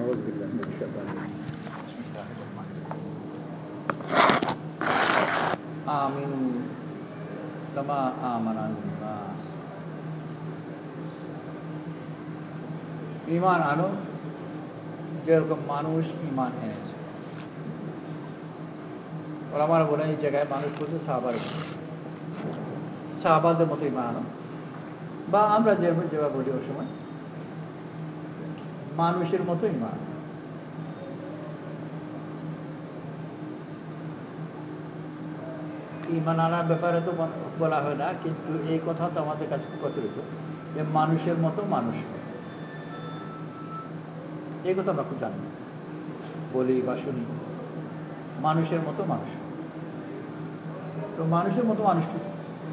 أعوذ بالله من الشيطان الرجيم. آمنوا كما آمن الناس. ईमान आनो যেরকম মানুষ ঈমান এনেছে। और हमारा बोला এই জায়গায় মানুষ বলতে সাহাবাদের মতো ঈমান আনো, বা আমরা যেভাবে বলি ওই সময় মানুষের মতো ঈমান। ঈমান আনার ব্যাপারে তো বলা হয় না, কিন্তু এই কথা তো আমাদের কাছে প্রচলিত যে মানুষের মতো মানুষ, এই কথা আমরা খুব জানি, বলি বা শুনি, মানুষের মতো মানুষ। তো মানুষের মতো মানুষ কি?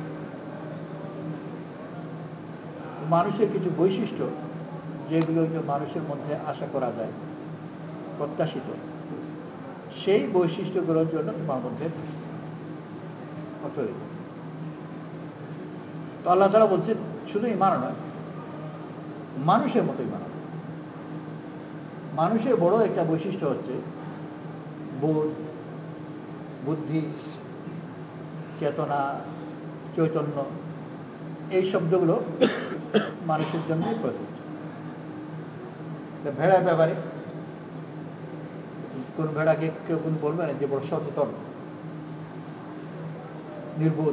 মানুষের কিছু বৈশিষ্ট্য যেগুলো মানুষের মধ্যে আশা করা যায়, প্রত্যাশিত, সেই বৈশিষ্ট্যগুলোর জন্য তোমার মধ্যে অতএব তো আল্লাহ তাআলা বলছেন শুধু ঈমান নয়, মানুষের মতো ঈমান। মানুষের বড় একটা বৈশিষ্ট্য হচ্ছে বোধ, বুদ্ধি, চেতনা, চৈতন্য। এই শব্দগুলো মানুষের জন্যই প্রযোজ্য। ভেড়ার ব্যাপারে কোন ভেড়াকে কেউ কোন বলবে না যে বড় সচেতন, নির্বোধ।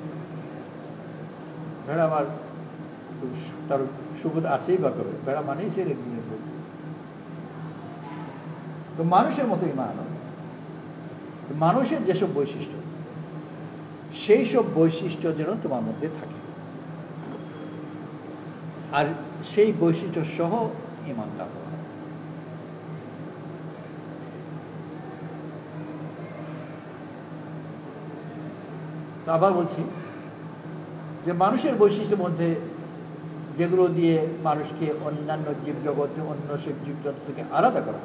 ভেড়া আবার তার সুবোধ আছেই বা করবে, ভেড়া মানেই সে নির্বোধ। তো মানুষের মতো ঈমান, মানুষের যেসব বৈশিষ্ট্য, সেই সব বৈশিষ্ট্য যেন তোমার মধ্যে থাকে, আর সেই বৈশিষ্ট্য সহ ঈমানটা হওয়া। আবার বলছি যে মানুষের বৈশিষ্ট্যের মধ্যে যেগুলো দিয়ে মানুষকে অন্যান্য জীবজগৎ, অন্য সব জীবজগৎ থেকে আলাদা করা,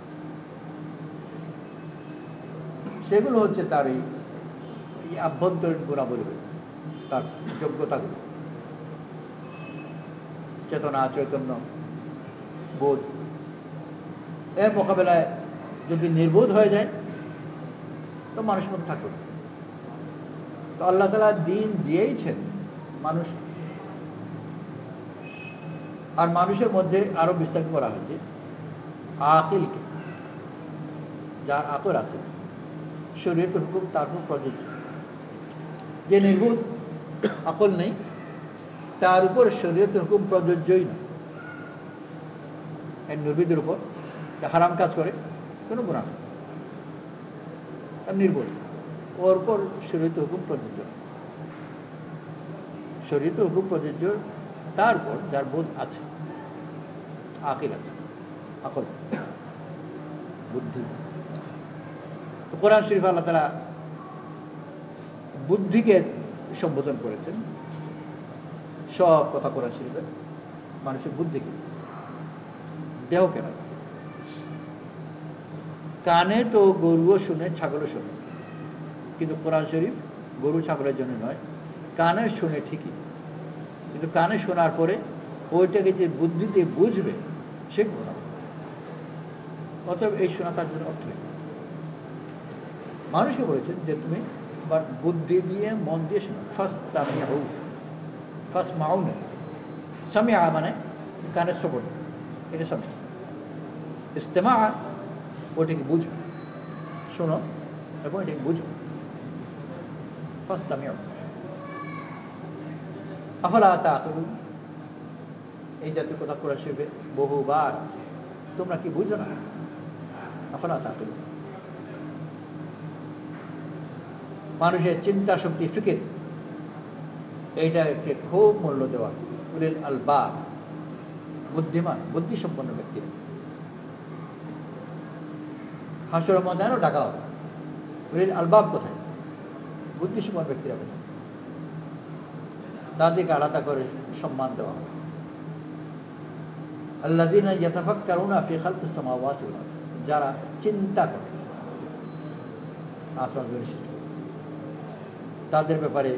সেগুলো হচ্ছে তার এই আভ্যন্তরীণ গুণাবলী, তার যোগ্যতাগুলো, চেতনা, চৈতন্য, বোধ। এর মোকাবেলায় যদি নির্বোধ হয়ে যায় তো মানুষ মধ্যে থাকবে। তো আল্লাহ তাআলা দ্বীন দিয়েইছেন মানুষ, আর মানুষের মধ্যে আরো বিস্তারিত করা হয়েছে আকিলকে, যার আকল আছে, শরীয়তের হুকুম তার উপর প্রযোজ্য। যে নির্বোধ, আকল নেই, তার উপর শরীয়তের হুকুম প্রযোজ্যই না। নির্বোধের উপর হারাম কাজ করে কোনো গুনাহ নেই, নির্বোধ, ওর উপর শরীয়তের হুকুম প্রযোজ্য। শরীয়তের হুকুম প্রযোজ্য তার উপর যার বোধ আছে, আকিল আছে, আকল, বুদ্ধি। তো কোরআন শরীফ আল্লাহ তাআলা বুদ্ধিকে সম্বোধন করেছেন। সব কথা কোরআন শরীফে মানুষের বুদ্ধিকে, দেহকে নয়। কানে তো গরুও শুনে, ছাগলও শুনে, কিন্তু কোরআন শরীফ গরু ছাগলের জন্য নয়। কানে শুনে ঠিকই, কিন্তু কানে শোনার পরে ওইটাকে যে বুদ্ধিতে বুঝবে সে কোরআন। অতএব এই শোনা তার জন্য অর্থ নেই। মানুষকে বলেছেন যে তুমি বুদ্ধি দিয়ে, মন দিয়ে শোনো। ফার্স্ট মাউন, সামিআ মানে কানের শ্রবণ, এটা সামিআ। ইস্তেমা ওটাকে বুঝো, শোনো এবং এটাকে বুঝো। ফাস্তামিউ আফালা তাআকিলুন, এই জাতীয় কথা কোরআন শরীফে বহুবার। তোমরা কি বুঝো না? আফালা তাআকিলুন। মানুষের চিন্তা শক্তি, ফিকির, এইটাকে খুব মূল্য দেওয়া। উলিল আলবাব, বুদ্ধিমান, বুদ্ধিসম্পন্ন ব্যক্তিরা। হাসরের ময়দানেও ডাকা হবে উলিল আলবাব কোথায়? বুদ্ধিসম্পন্ন ব্যক্তিরা কোথায়? তাদেরকে আলাদা করে সম্মান দেওয়া হবে। আল্লাযীনা ইয়াতাফাক্কারুনা ফী খালকিস সামাওয়াতি ওয়াল আরদ, যারা চিন্তা করে আসমান জমিন সৃষ্টি, তাদের ব্যাপারে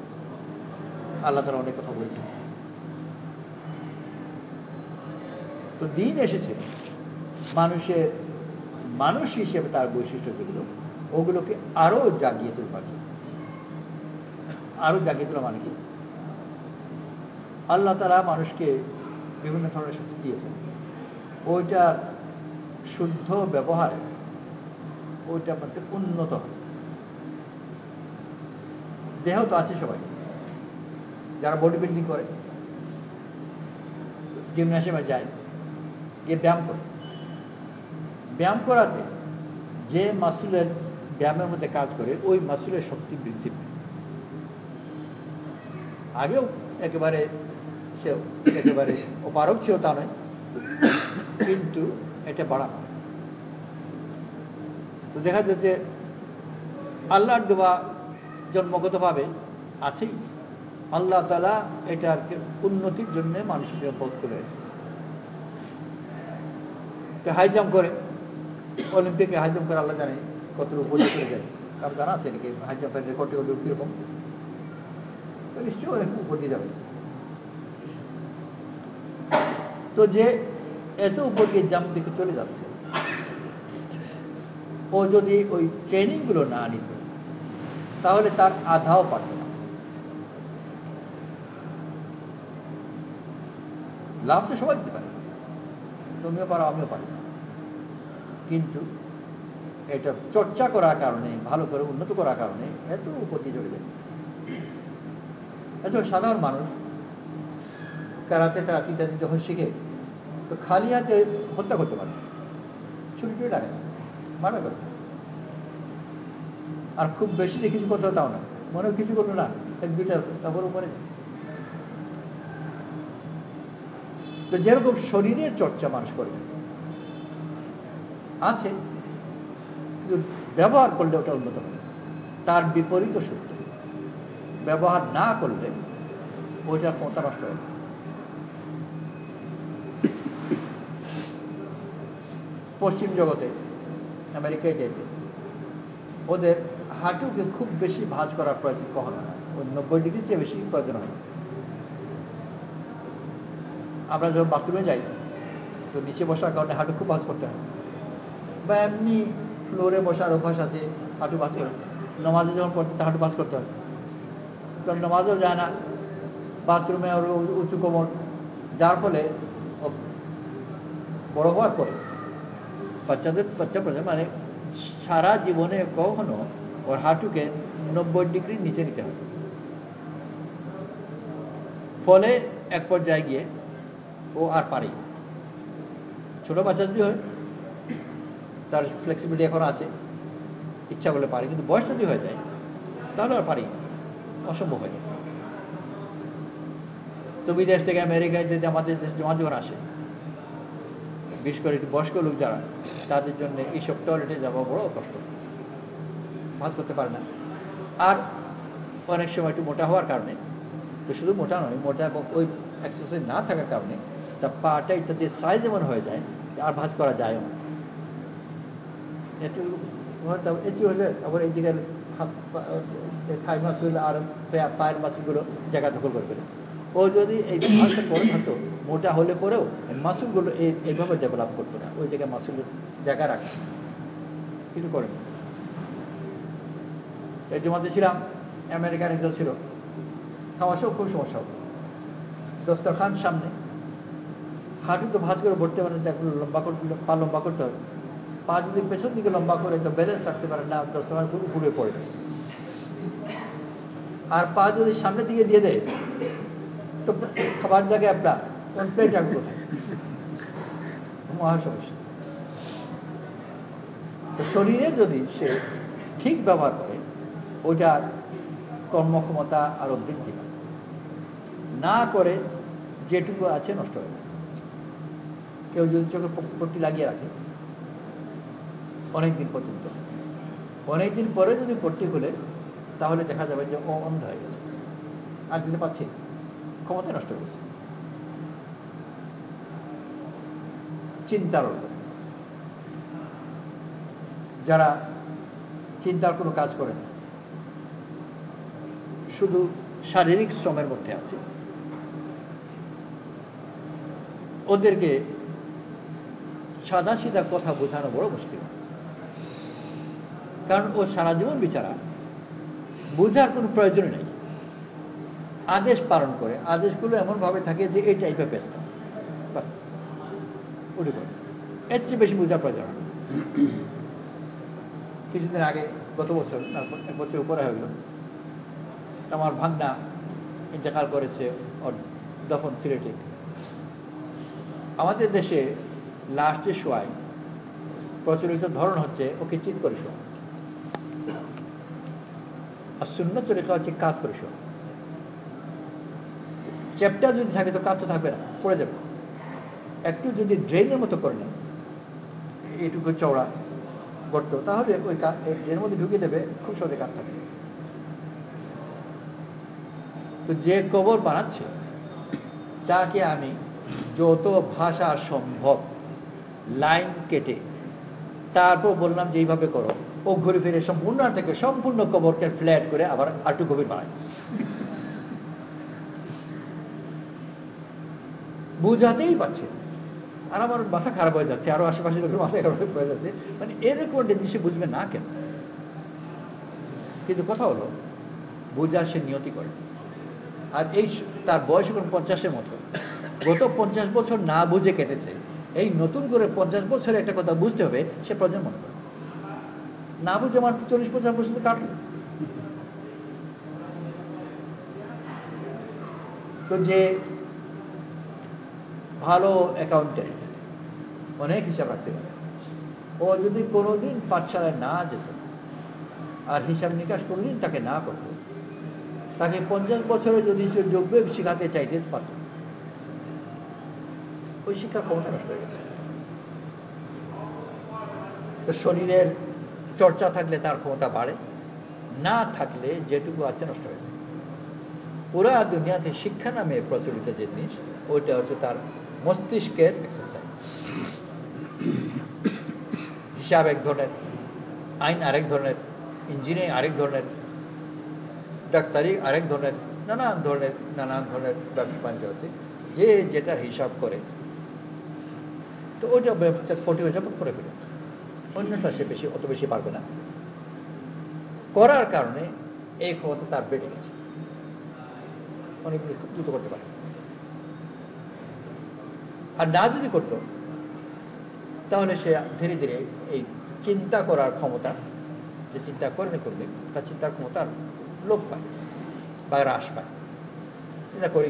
আল্লাহ তাআলা অনেক কথা বলেছেন। তো দিন এসেছে মানুষের মানুষ হিসেবে তার বৈশিষ্ট্য যেগুলো ওগুলোকে আরো জাগিয়ে তোলবার জন্য। আরো জাগিয়ে তোলা মানে কি, আল্লাহ তাআলা মানুষকে বিভিন্ন ধরনের শক্তি দিয়েছেন, ওইটার শুদ্ধ ব্যবহারে ওইটার মধ্যে উন্নত হয়। দেহ তো আছে সবাই, যারা বডি বিল্ডিং করে, জিমনাসিয়ামে যায়, গিয়ে ব্যায়াম করে, ব্যায়াম করাতে যে মাসুলের ব্যায়ামের মধ্যে কাজ করে ওই মাসুলের শক্তি বৃদ্ধি পায়। আগেও একেবারে সে একেবারে অপারক ছিল তা নয়, কিন্তু এটা বাড়ানো। তো দেখা যায় যে আল্লাহর দেওয়া জন্মগতভাবে আছেই, আল্লাহ তাআলা এটার উন্নতির জন্য মানুষের পথ করে হাই জাম্প করে, অলিম্পিকে হাই জাম্প করে আল্লাহ জানে কত উপরে চলে যায়। কারণ জানা আছে নাকি হাই জাম্পের রেকর্ডে হলে কিরকম, নিশ্চয়ই অনেক উপর দিয়ে যাবে। তো যে এত উপর দিয়ে জাম্প দিকে চলে যাচ্ছে, ও যদি ওই ট্রেনিং গুলো না নিত তাহলে তার আধাও পারত না। লাভ তো সবাই দিতে পারে, তুমিও পারো আমিও পারি, কিন্তু এটা চর্চা করার কারণে, ভালো করে উন্নত করার কারণে এত উপর দিয়ে চলে যায়। এত সাধারণ মানুষ কারাতে টারাতে ইত্যাদি যখন শিখে, তো খালি হাতে হত্যা করতে পারে, ছুটি টুটি লাগে না, মারা করে। আর খুব বেশি যে কিছু করতে তাও না, মনেও কিছু করলো না, এক দুইটা তারপর উপরে। তো যেরকম শরীরের চর্চা মানুষ করে আছে, কিন্তু ব্যবহার করলে ওটা উন্নত হবে। তার বিপরীত সত্য, ব্যবহার না করলে ওইটার ক্ষমতা নষ্ট হবে। পশ্চিম জগতে আমেরিকায় যেতে ওদের হাঁটুকে খুব বেশি ভাঁজ করার প্রয়োজন কখনো হয়, ওই 90 ডিগ্রির চেয়ে বেশি প্রয়োজন হয়। আমরা যখন বাথরুমে যাই তো নিচে বসার কারণে হাঁটু খুব ভাঁজ করতে হয়, বা এমনি ফ্লোরে বসার অভ্যাস আছে হাঁটু ভাঁজ করে। নামাজে যখন পড়তে হাঁটু ভাঁজ করতে হয়, কারণ নামাজও যায় না, বাথরুমে ওর উঁচু কোমর, যার ফলে বড় হওয়ার পরে বাচ্চা মানে সারা জীবনে কখনো ওর হাঁটুকে 90 ডিগ্রির নিচে নিতে হয়। ফলে এক পর্যায়ে গিয়ে ও আর পারে। ছোট বাচ্চা যদি হয় তার ফ্লেক্সিবিলিটি এখন আছে, ইচ্ছা করলে পারে, কিন্তু বয়স যদি হয়ে যায় তাহলে আর পারি, অসম্ভব হয়ে যায়। তো বিদেশ থেকে আমেরিকায় যদি আমাদের দেশে যখন আসে, বিশেষ করে একটু বয়স্ক লোক যারা, তাদের জন্য এইসব টয়লেটে যাওয়া বড় কষ্ট, ভাঁজ করতে পারে না। আর অনেক সময় একটু মোটা হওয়ার কারণে, তো শুধু মোটা নয়, মোটা এবং ওই এক্সারসাইজ না থাকার কারণে তার পাটা ইত্যাদি সাইজ এমন হয়ে যায় আর ভাঁজ করা যায় না। এটি হলে আবার এই দিকের থাই মাসুল আর পায়ের মাসুলগুলো জায়গা দখল করে ফেলে। ও যদি এই ভাঁজটা করে থাকতো, মোটা হলে পরেও মাসুলগুলো এইভাবে ডেভেলপ করতো না, ওই জায়গায় মাসুলের জায়গা রাখে কিছু করে না। এই জমাতে ছিলাম, আমেরিকান একজন ছিল, খাওয়াসেও খুব সমস্যা হতো। দস্তরখান সামনে, হাঁটু তো ভাঁজ করে ভরতে পারে, লম্বা করতে, পা লম্বা করতে হবে। পা যদি পেছন দিকে লম্বা করে তো ব্যালেন্স রাখতে পারে না, দস্তরখান ঘুরে পড়ে। আর পা যদি সামনের দিকে দিয়ে দেয় তো খাবার জায়গায় আপনার কোন প্লেট রাখবে কোথায়, মহা সমস্যা। শরীরে যদি সে ঠিক ব্যবহার করে, ওইটার কর্মক্ষমতা আরো বৃদ্ধি পায়, না করে যেটুকু আছে নষ্ট হয়ে যায়। কেউ যদি চোখে পট্টি লাগিয়ে রাখে অনেকদিন পর্যন্ত, অনেকদিন পরে যদি পট্টি খুলে তাহলে দেখা যাবে যে ও অন্ধ হয়ে গেছে, আর দিতে পারছে, ক্ষমতা নষ্ট হয়ে গেছে। চিন্তার যারা চিন্তার কোনো কাজ করে না, শুধু শারীরিক শ্রমের মধ্যে আছে, ওদেরকে সাদা সিধা কথা বোঝানো বড় মুশকিল, কারণ ও সারা জীবন বিচারা বোঝার কোনো প্রয়োজন নেই, আদেশ পালন করে, আদেশগুলো এমন ভাবে থাকে যে এই টাইপের ব্যস্ত, বাস উঠে পড়ে, এর চেয়ে বেশি বোঝার প্রয়োজন। কিছুদিন আগে, গত বছর, এক বছর উপরে হয়ে গেল, আমার ভাগনা ইন্তেকাল করেছে, ওর দফন সিলেটে। আমাদের দেশে লাস্টে শোয়ায় প্রচলিত ধরন হচ্ছে ওকে চিৎ করে শোয়া, আর সুন্নত তরিকা হচ্ছে কাজ করে শোয়া। চ্যাপ্টার যদি থাকে তো কাজ তো থাকবে না, পড়ে যাবে। একটু যদি ড্রেনের মতো করে নেয়, এইটুকু চওড়া গর্ত, তাহলে ওই ড্রেনের মধ্যে ঢুকিয়ে দেবে, খুব সহজে কাজ থাকবে। তো যে কবর বানাচ্ছে তাকে আমি যত ভাষা সম্ভব লাইন কেটে তারপর বললাম যে এইভাবে করো, ও ঘুরে ফিরে সম্পূর্ণ থেকে সম্পূর্ণ কবরকে ফ্ল্যাট করে আবার আটু গভীর বানায়, বুঝাতেই পারছে। আর আমার মাথা খারাপ হয়ে যাচ্ছে, আরো আশেপাশে লোকের মাথা খারাপ হয়ে যাচ্ছে, মানে এরকম জিনিস বুঝবে না কেন? কিন্তু কথা হলো বুঝার সে নিয়তি করে, আর এই তার বয়স এখন 50-এর মতো, গত 50 বছর না বুঝে কেটেছে, এই নতুন করে 50 বছরে একটা কথা বুঝতে হবে, সে প্রয়োজন মনে করে না বুঝে আমার 40-50 বছর কাটলো। তো যে ভালো অ্যাকাউন্টেন্ট, অনেক হিসাব রাখতে পারে, ও যদি কোনোদিন পাঠশালায় না যেত আর হিসাব নিকাশ কোনোদিন তাকে না করতো, তাকে 50 বছরে যদি যোগ্য শিখাতে চাইতে পারত, ওই শিক্ষার ক্ষমতা নষ্ট হয়ে গেছে। তো শরীরের চর্চা থাকলে তার ক্ষমতা বাড়ে, না থাকলে যেটুকু আছে নষ্ট হয়ে যায়। পুরা দুনিয়াতে শিক্ষা নামে প্রচলিত যে জিনিস, ওইটা হচ্ছে তার মস্তিষ্কের এক্সারসাইজ। হিসাব এক ধরনের, আইন আরেক ধরনের, ইঞ্জিনিয়ারিং আরেক ধরনের, ডাক্তারি আরেক ধরনের, নানান ধরনের ব্যবসা বাণিজ্য আছে, যে যেটা হিসাব করে তো ওইটা কোটি হিসাব করে ফেলে, অন্যটা সে অত বেশি পারবে না। করার কারণে এই ক্ষমতা তার বেড়ে গেছে, অনেকগুলো খুব দ্রুত করতে পারে। আর না যদি করতো তাহলে সে ধীরে ধীরে এই চিন্তা করার ক্ষমতা, যে চিন্তা করবে তার চিন্তার ক্ষমতা লোপ পায় বা হ্রাস পায়। চিন্তা করি,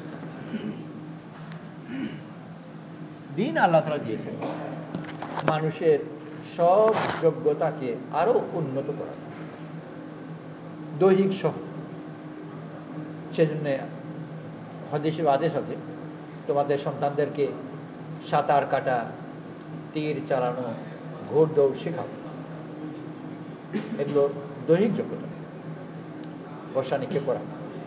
দিন আল্লাহ তাআলা দিয়েছেন মানুষের সব যোগ্যতাকে আরো উন্নত করা, দৈহিক সহ। সেজন্য হাদিসে আদেশ আছে, তোমাদের সন্তানদেরকে সাঁতার কাটা, তীর চালানো, ঘোড়দৌড় শেখাও, এগুলো দৈহিক যোগ্যতা। বর্ষা নিক্ষেপ করা,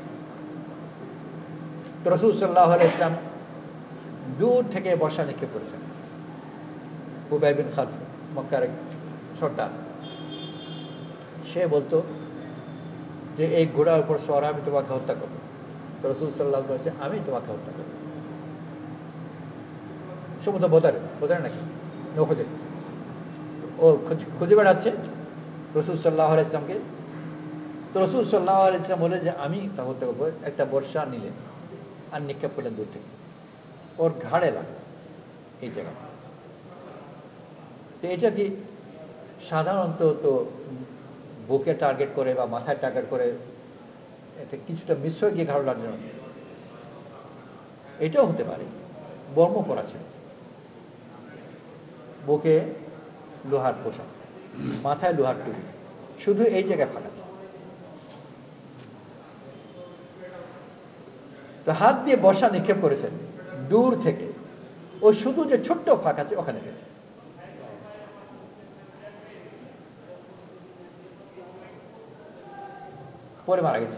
তো রাসূল সাল্লাল্লাহু আলাইহি ওয়াসাল্লাম দূর থেকে বর্ষা নিক্ষেপ করেছেন। উবাই বিন খালদ, মক্কার এক সর্দার, সে বলতো যে এই ঘোড়ার উপর সওয়ার আমি তোমাকে হত্যা করবো। তো রাসূল সাল্লাল্লাহু আলাইহি ওয়াসাল্লাম বলছে আমি তোমাকে হত্যা করবো। সমুদ্র বোধারে নাকি নৌখোঁজে, ও খুঁজে বেড়াচ্ছে রাসূল সাল্লাল্লাহু আলাইহি ওয়াসাল্লামকে। তো রাসূল সাল্লাল্লাহু আলাইহি ওয়াসাল্লাম বলে যে আমি তা হত্যা করবো। একটা বর্ষা নিলেন আর নিক্ষেপ করলেন দূর থেকে, ওর ঘাড়ে লাগলো এই জায়গায়। তো এটা কি সাধারণত তো বুকে টার্গেট করে বা মাথায় টার্গেট করে, এটা কিছুটা মিস হয়ে গিয়ে ঘাড় লাগলো, এটাও হতে পারে। বর্ম পরা ছিল, বুকে লোহার পোশাক, মাথায় লোহার টুপি, শুধু এই জায়গায় ফাঁকা ছিল। তো হাত দিয়ে বর্ষা নিক্ষেপ করেছেন দূর থেকে, ও শুধু যে ছোট্ট ফাঁক আছে ওখানে গেছে, পরে মারা গেছে।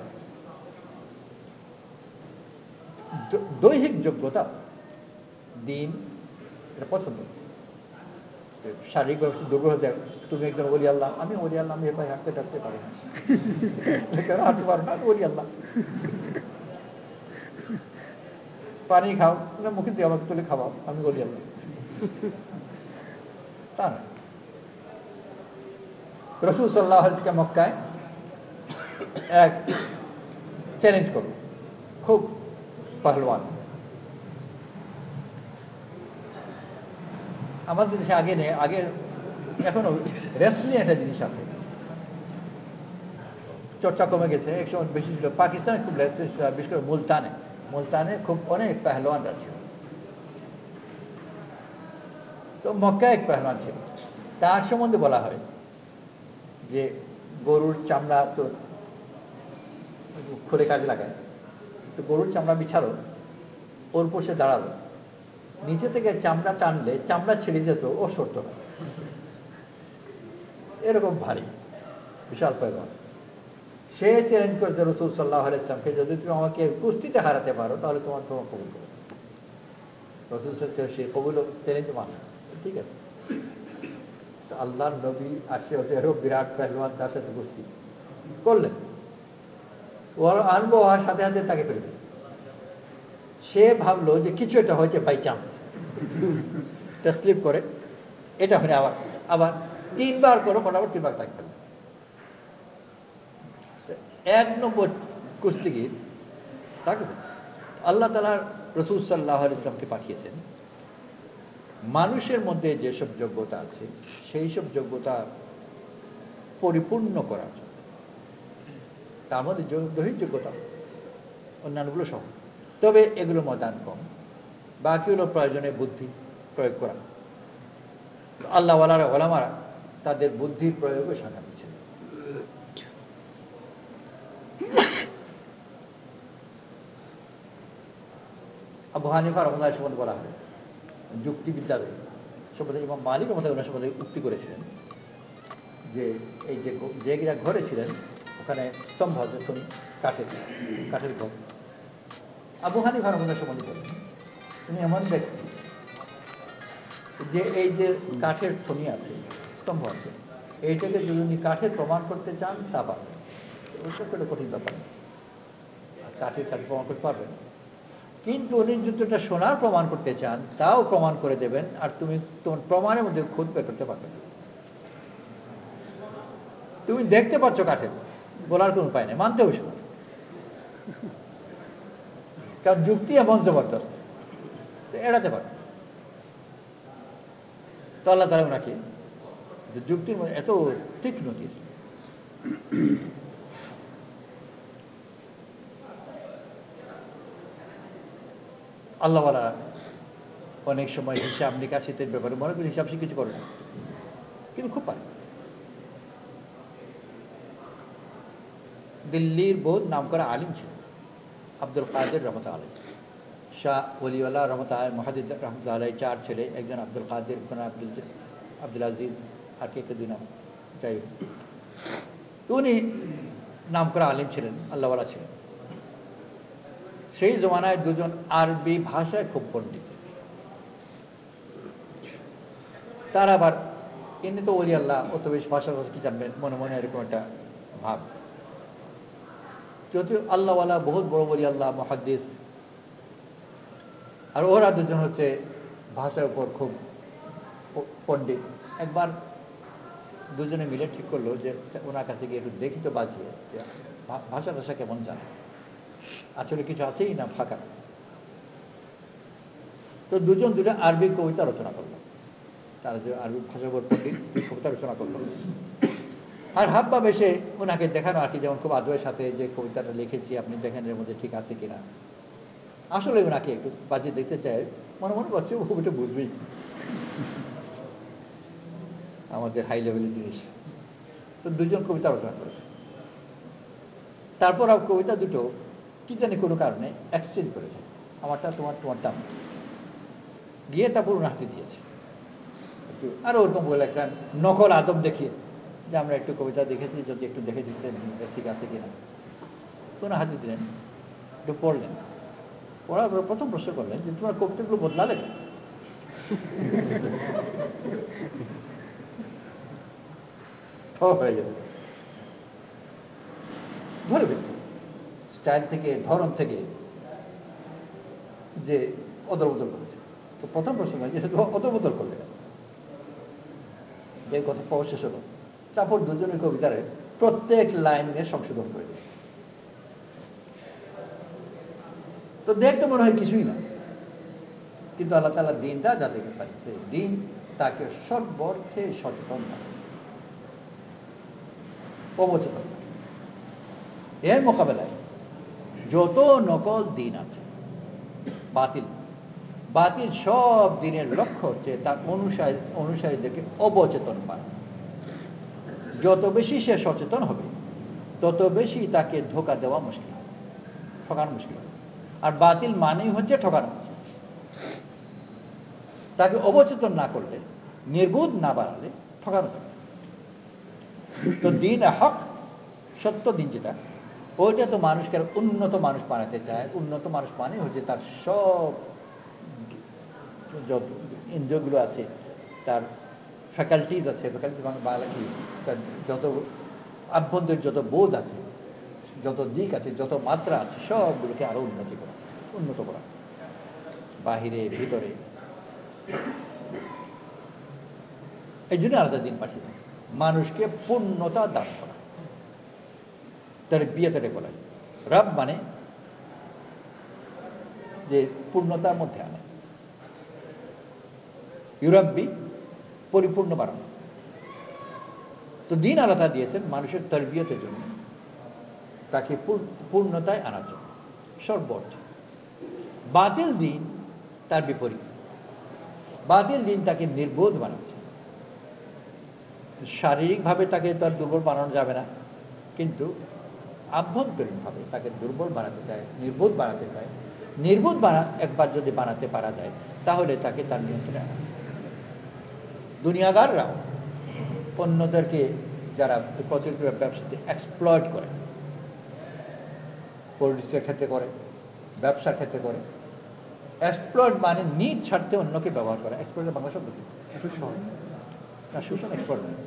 দৈহিক যোগ্যতা দিন এটা পছন্দ, শারীরিক ব্যবস্থা দুর্বল হয়ে যায়। তুমি একজন ওলি আল্লাহ, আমি ওলি আল্লাহ, আমি এবার হাঁটতে টাটতে পারি না, হাঁটতে পারো না, ওলি আল্লাহ। পানি খাও না, মুখে দিয়ে আমাকে তুলে খাওয়াও, আমি ওলি আল্লাহ। তা না, রাসূল সাল্লাল্লাহু আলাইহি ওয়াসাল্লাম মক্কায় এক চ্যালেঞ্জ করল, খুব পাহলওয়ান। আমাদের দেশে আগে নেই, আগে এখনো রেসলিং একটা জিনিস আছে, চর্চা কমে গেছে, এক সময় বেশি ছিল। পাকিস্তানে খুব রেসলিং, বিশেষ করে মুলতানে খুব অনেক পেহলওয়ানরা ছিল। তো মক্কায় এক পেহলওয়ান ছিল, তার সম্বন্ধে বলা হয় যে গরুর চামড়া তো খুলে কাজে লাগায়, তো গরুর চামড়া বিছালো, ওর উপর সে দাঁড়ালো, নিচে থেকে চামড়া টানলে চামড়া ছিঁড়ে যেত, ও সরত না, এরকম ভারী বিশাল পেহলওয়ান। সে চ্যালেঞ্জ করেছে রাসূল সাল্লাল্লাহু আলাইহি ওয়াসাল্লামকে, যদি তুমি আমাকে কুস্তিতে হারাতে পারো তাহলে তোমার কবুল করো। রাসূল সাল্লাল্লাহু সে কবুল চ্যালেঞ্জ মানে, ঠিক আছে। তো আল্লাহর নবী আসে এরও বিরাট পেহলওয়ান, তার সাথে কুস্তি করলেন, ওর আনবো হওয়ার সাথে সাথে তাকে ফেলবে। সে ভাবলো যে কিছু একটা হয়েছে বাই চান্স, স্লিপ করে এটা হলে আবার আবার 3 বার করো, মোটামুটি 3 বার তাকে ফেলবে। 1 নম্বর কুস্তিগির তাকে আল্লাহ তাআলা রাসূল সাল্লাল্লাহু আলাইহি ওয়াসাল্লামকে পাঠিয়েছেন মানুষের মধ্যে যেসব যোগ্যতা আছে সেই সব যোগ্যতা পরিপূর্ণ করার জন্য। তার মধ্যে দৈহিক যোগ্যতা, অন্যান্যগুলো সহ, তবে এগুলো ময়দান কম, বাকি হলো প্রয়োজনে বুদ্ধি প্রয়োগ করা। আল্লাহওয়ালারা, ওলামারা তাদের বুদ্ধির প্রয়োগও শাখা দিচ্ছেন। আবু হানিফা রাহমাতুল্লাহ সম্বন্ধে বলা হয় যুক্তিবিদ্যার সম্বন্ধে, ইমাম মালিক রাহমাতুল্লাহ ওনার সম্বন্ধে উক্তি করেছিলেন যে এই যে ঘরে ছিলেন ওখানে স্তম্ভ আছে, কাঠের ঘর। আবু হানিফা রাহমাতুল্লাহ সম্বন্ধে বলেন উনি এমন ব্যক্তি যে এই যে কাঠের থনি আছে, স্তম্ভ আছে, এইটাকে যদি উনি কাঠের প্রমাণ করতে চান তা পারবেন, ওইটা কোনো কঠিন ব্যাপার না, কাঠের প্রমাণ করতে পারবেন। কিন্তু উনি যদি এটা সোনার প্রমাণ করতে চান তাও প্রমাণ করে দেবেন, আর তুমি তোমার প্রমাণের মধ্যে খুঁত বের করতে পারবে না। তুমি দেখতে পাচ্ছ কাঠের, বলার কোনো উপায় নেই, মানতে হবে শোনা, কারণ যুক্তি এমন জবরদস্ত এড়াতে পারে। তো আল্লাহ তাআলা ওনাকে যুক্তির মধ্যে এত তীক্ষ্ণ দিয়েছে। আল্লাহওয়ালা অনেক সময় হিসাব নিকাশিতের ব্যাপারে মনে করি হিসাব সে কিছু করে না, কিন্তু খুব পারে। দিল্লির বহুত নাম করা আলিম ছিল আব্দুল কাদের রহমতুল্লাহ আলাইহি, শাহ ওলিউল্লাহ রহমতুল্লাহ, মুহাদ্দিস রহমতুল্লাহ আলাইহি 4 ছেলে, একজন আব্দুল কাদের, আব্দুল আজিজ, আর কে 2 নাম, যাই হোক। উনি নাম করা আলিম ছিলেন, আল্লাহওয়ালা ছিলেন। সেই জমানায় 2 জন আরবি ভাষায় খুব পণ্ডিত, তার আবার ইনি তো ওলি আল্লাহ, অত বেশি ভাষার কথা কি জানবেন, মনে মনে এরকম একটা ভাব। যদিও আল্লাহওয়ালা বহুত বড় ওলি আল্লাহ, মুহাদ্দিস, আর ওরা 2 জন হচ্ছে ভাষার উপর খুব পণ্ডিত। একবার 2 জনে মিলে ঠিক করলো যে ওনার কাছে গিয়ে একটু দেখি তো বাজিয়ে যে ভাষা কেমন জানে, আসলে কিছু আছেই না ফাঁকা। তো 2 জন 2টা আরবি কবিতা রচনা করলো, তারা যে আরবি ভাষার উপর পণ্ডিত, কবিতা রচনা করলো। আর হাব্বা এসে ওনাকে দেখানো আর কি, যেমন খুব আদরের সাথে যে কবিতাটা লিখেছি আপনি দেখেন এর মধ্যে ঠিক আছে কিনা। আসলে ওনাকে একটু বাজিয়ে দেখতে চায়, মনে মনে করছে ও কবিতা বুঝবেই আমাদের হাই লেভেলের জিনিস। তো 2 জন কবিতা রচনা করেছে। তারপর কবিতা দুটো কি জানি কোনো কারণে এক্সচেঞ্জ করেছে, আমারটা তোমারটা গিয়ে তারপর ওনার হাতে দিয়েছে। আর ওরকম বলে একটা নকল আদব দেখিয়ে যে আমরা একটু কবিতা দেখেছি, যদি একটু দেখে দিতে ঠিক আছে কিনা। কোনো হাতে দিলেন, একটু পড়লেন, পড়ার পর প্রথম প্রশ্ন করলেন যে তোমার কবিতাগুলো বদলালে কেন? হয়ে যাবে, ধরে ফেলছে স্টাইল থেকে, ধরন থেকে, যে অদল বদল করেছে। তো প্রথম প্রশ্ন যে অদল বদল করলে, এই কথা পড়া শেষ হলো, তারপর দুজনের কবিতারে প্রত্যেক লাইনে সংশোধন করে দেয়। তো দেখতে মনে হয় কিছুই না, কিন্তু আল্লাহ তাআলা দিনটা যাতে পাচ্ছে, দিন তাকে সর্বর্থে সচেতন থাকে, অবচেতন। এর মোকাবেলায় যত নকল দিন আছে, বাতিল বাতিল সব দিনের লক্ষ্য হচ্ছে তার অনুসারীদেরকে অবচেতন বানানো। যত বেশি সে সচেতন হবে, তত বেশি তাকে ধোঁকা দেওয়া মুশকিল, ঠকানো মুশকিল। আর বাতিল মানেই হচ্ছে ঠকানো। তাকে অবচেতন না করলে, নির্বোধ না বানালে ঠকানো থাকে। তো দিন হক, সত্য দিন যেটা, ওইটা তো মানুষকে উন্নত মানুষ বানাতে চায়। উন্নত মানুষ মানে হচ্ছে তার সব যত ইন্দ্রিয়গুলো আছে, তার ফ্যাকাল্টিজ আছে, ফ্যাকাল্টি বাংলা কি, তার যত আভ্যন্তরীণ যত বোধ আছে, যত দিক আছে, যত মাত্রা আছে, সবগুলোকে আরো উন্নত করা, বাহিরে ভিতরে। এই জন্য আলাদা দিন পাঠিয়ে দেয়, মানুষকে পূর্ণতা দান করা, তার বিয়েতে বলে। রব মানে যে পূর্ণতার মধ্যে আনে, ইউরাব্বি পরিপূর্ণ বানানো। তো দিন আলাদা দিয়েছেন মানুষের তরবিয়তের জন্য, তাকে পূর্ণতায় আনার জন্য, সর্বোচ্চ। বাতিল দিন তার বিপরীত। বাতিল দিন তাকে নির্বোধ বানাচ্ছে। শারীরিকভাবে তাকে তার দুর্বল বানানো যাবে না, কিন্তু আভ্যন্তরীণভাবে তাকে দুর্বল বানাতে চায়, নির্বোধ বানাতে চায়। নির্বোধ একবার যদি বানাতে পারা যায়, তাহলে তাকে তার নিয়ন্ত্রণে আনা। দুনিয়াদাররাও অন্যদেরকে, যারা প্রচলিত ব্যবসাতে এক্সপ্লয়েট করে, পলিটিক্সের ক্ষেত্রে করে, ব্যবসার ক্ষেত্রে করে। এক্সপ্লয়েট মানে নিজ স্বার্থে অন্যকে ব্যবহার করা। এক্সপ্লয়েটের বাংলা শব্দ কি? শোষণ। না, শোষণ এক্সপ্লয়েট নয়।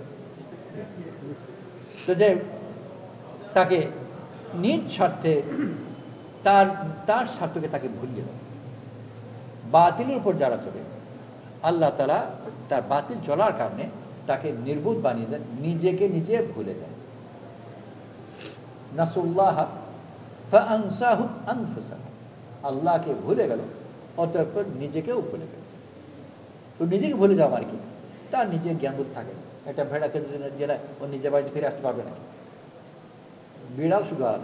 তো যে তাকে নিজ স্বার্থে, তার স্বার্থকে তাকে ভুলিয়ে দেয়। বাতিলের উপর যারা চলে, আল্লাহ তাআলা তার বাতিল চলার কারণে তাকে নির্বোধ বানিয়ে দেন, নিজেকে নিজে ভুলে যায়। নাসুল্লাহ ফাআনসাহুম আনফুসাহুম, আল্লাহকে ভুলে গেল, অতঃপর নিজেকেও ভুলে গেল। তো নিজেকে ভুলে যাওয়া আর কি? তার নিজের জ্ঞান বুদ্ধি থাকে। একটা ভেড়াকে জেলায় ও নিজের বাড়িতে ফিরে আসতে পারবে নাকি? বিড়াল শুধু আলাদা,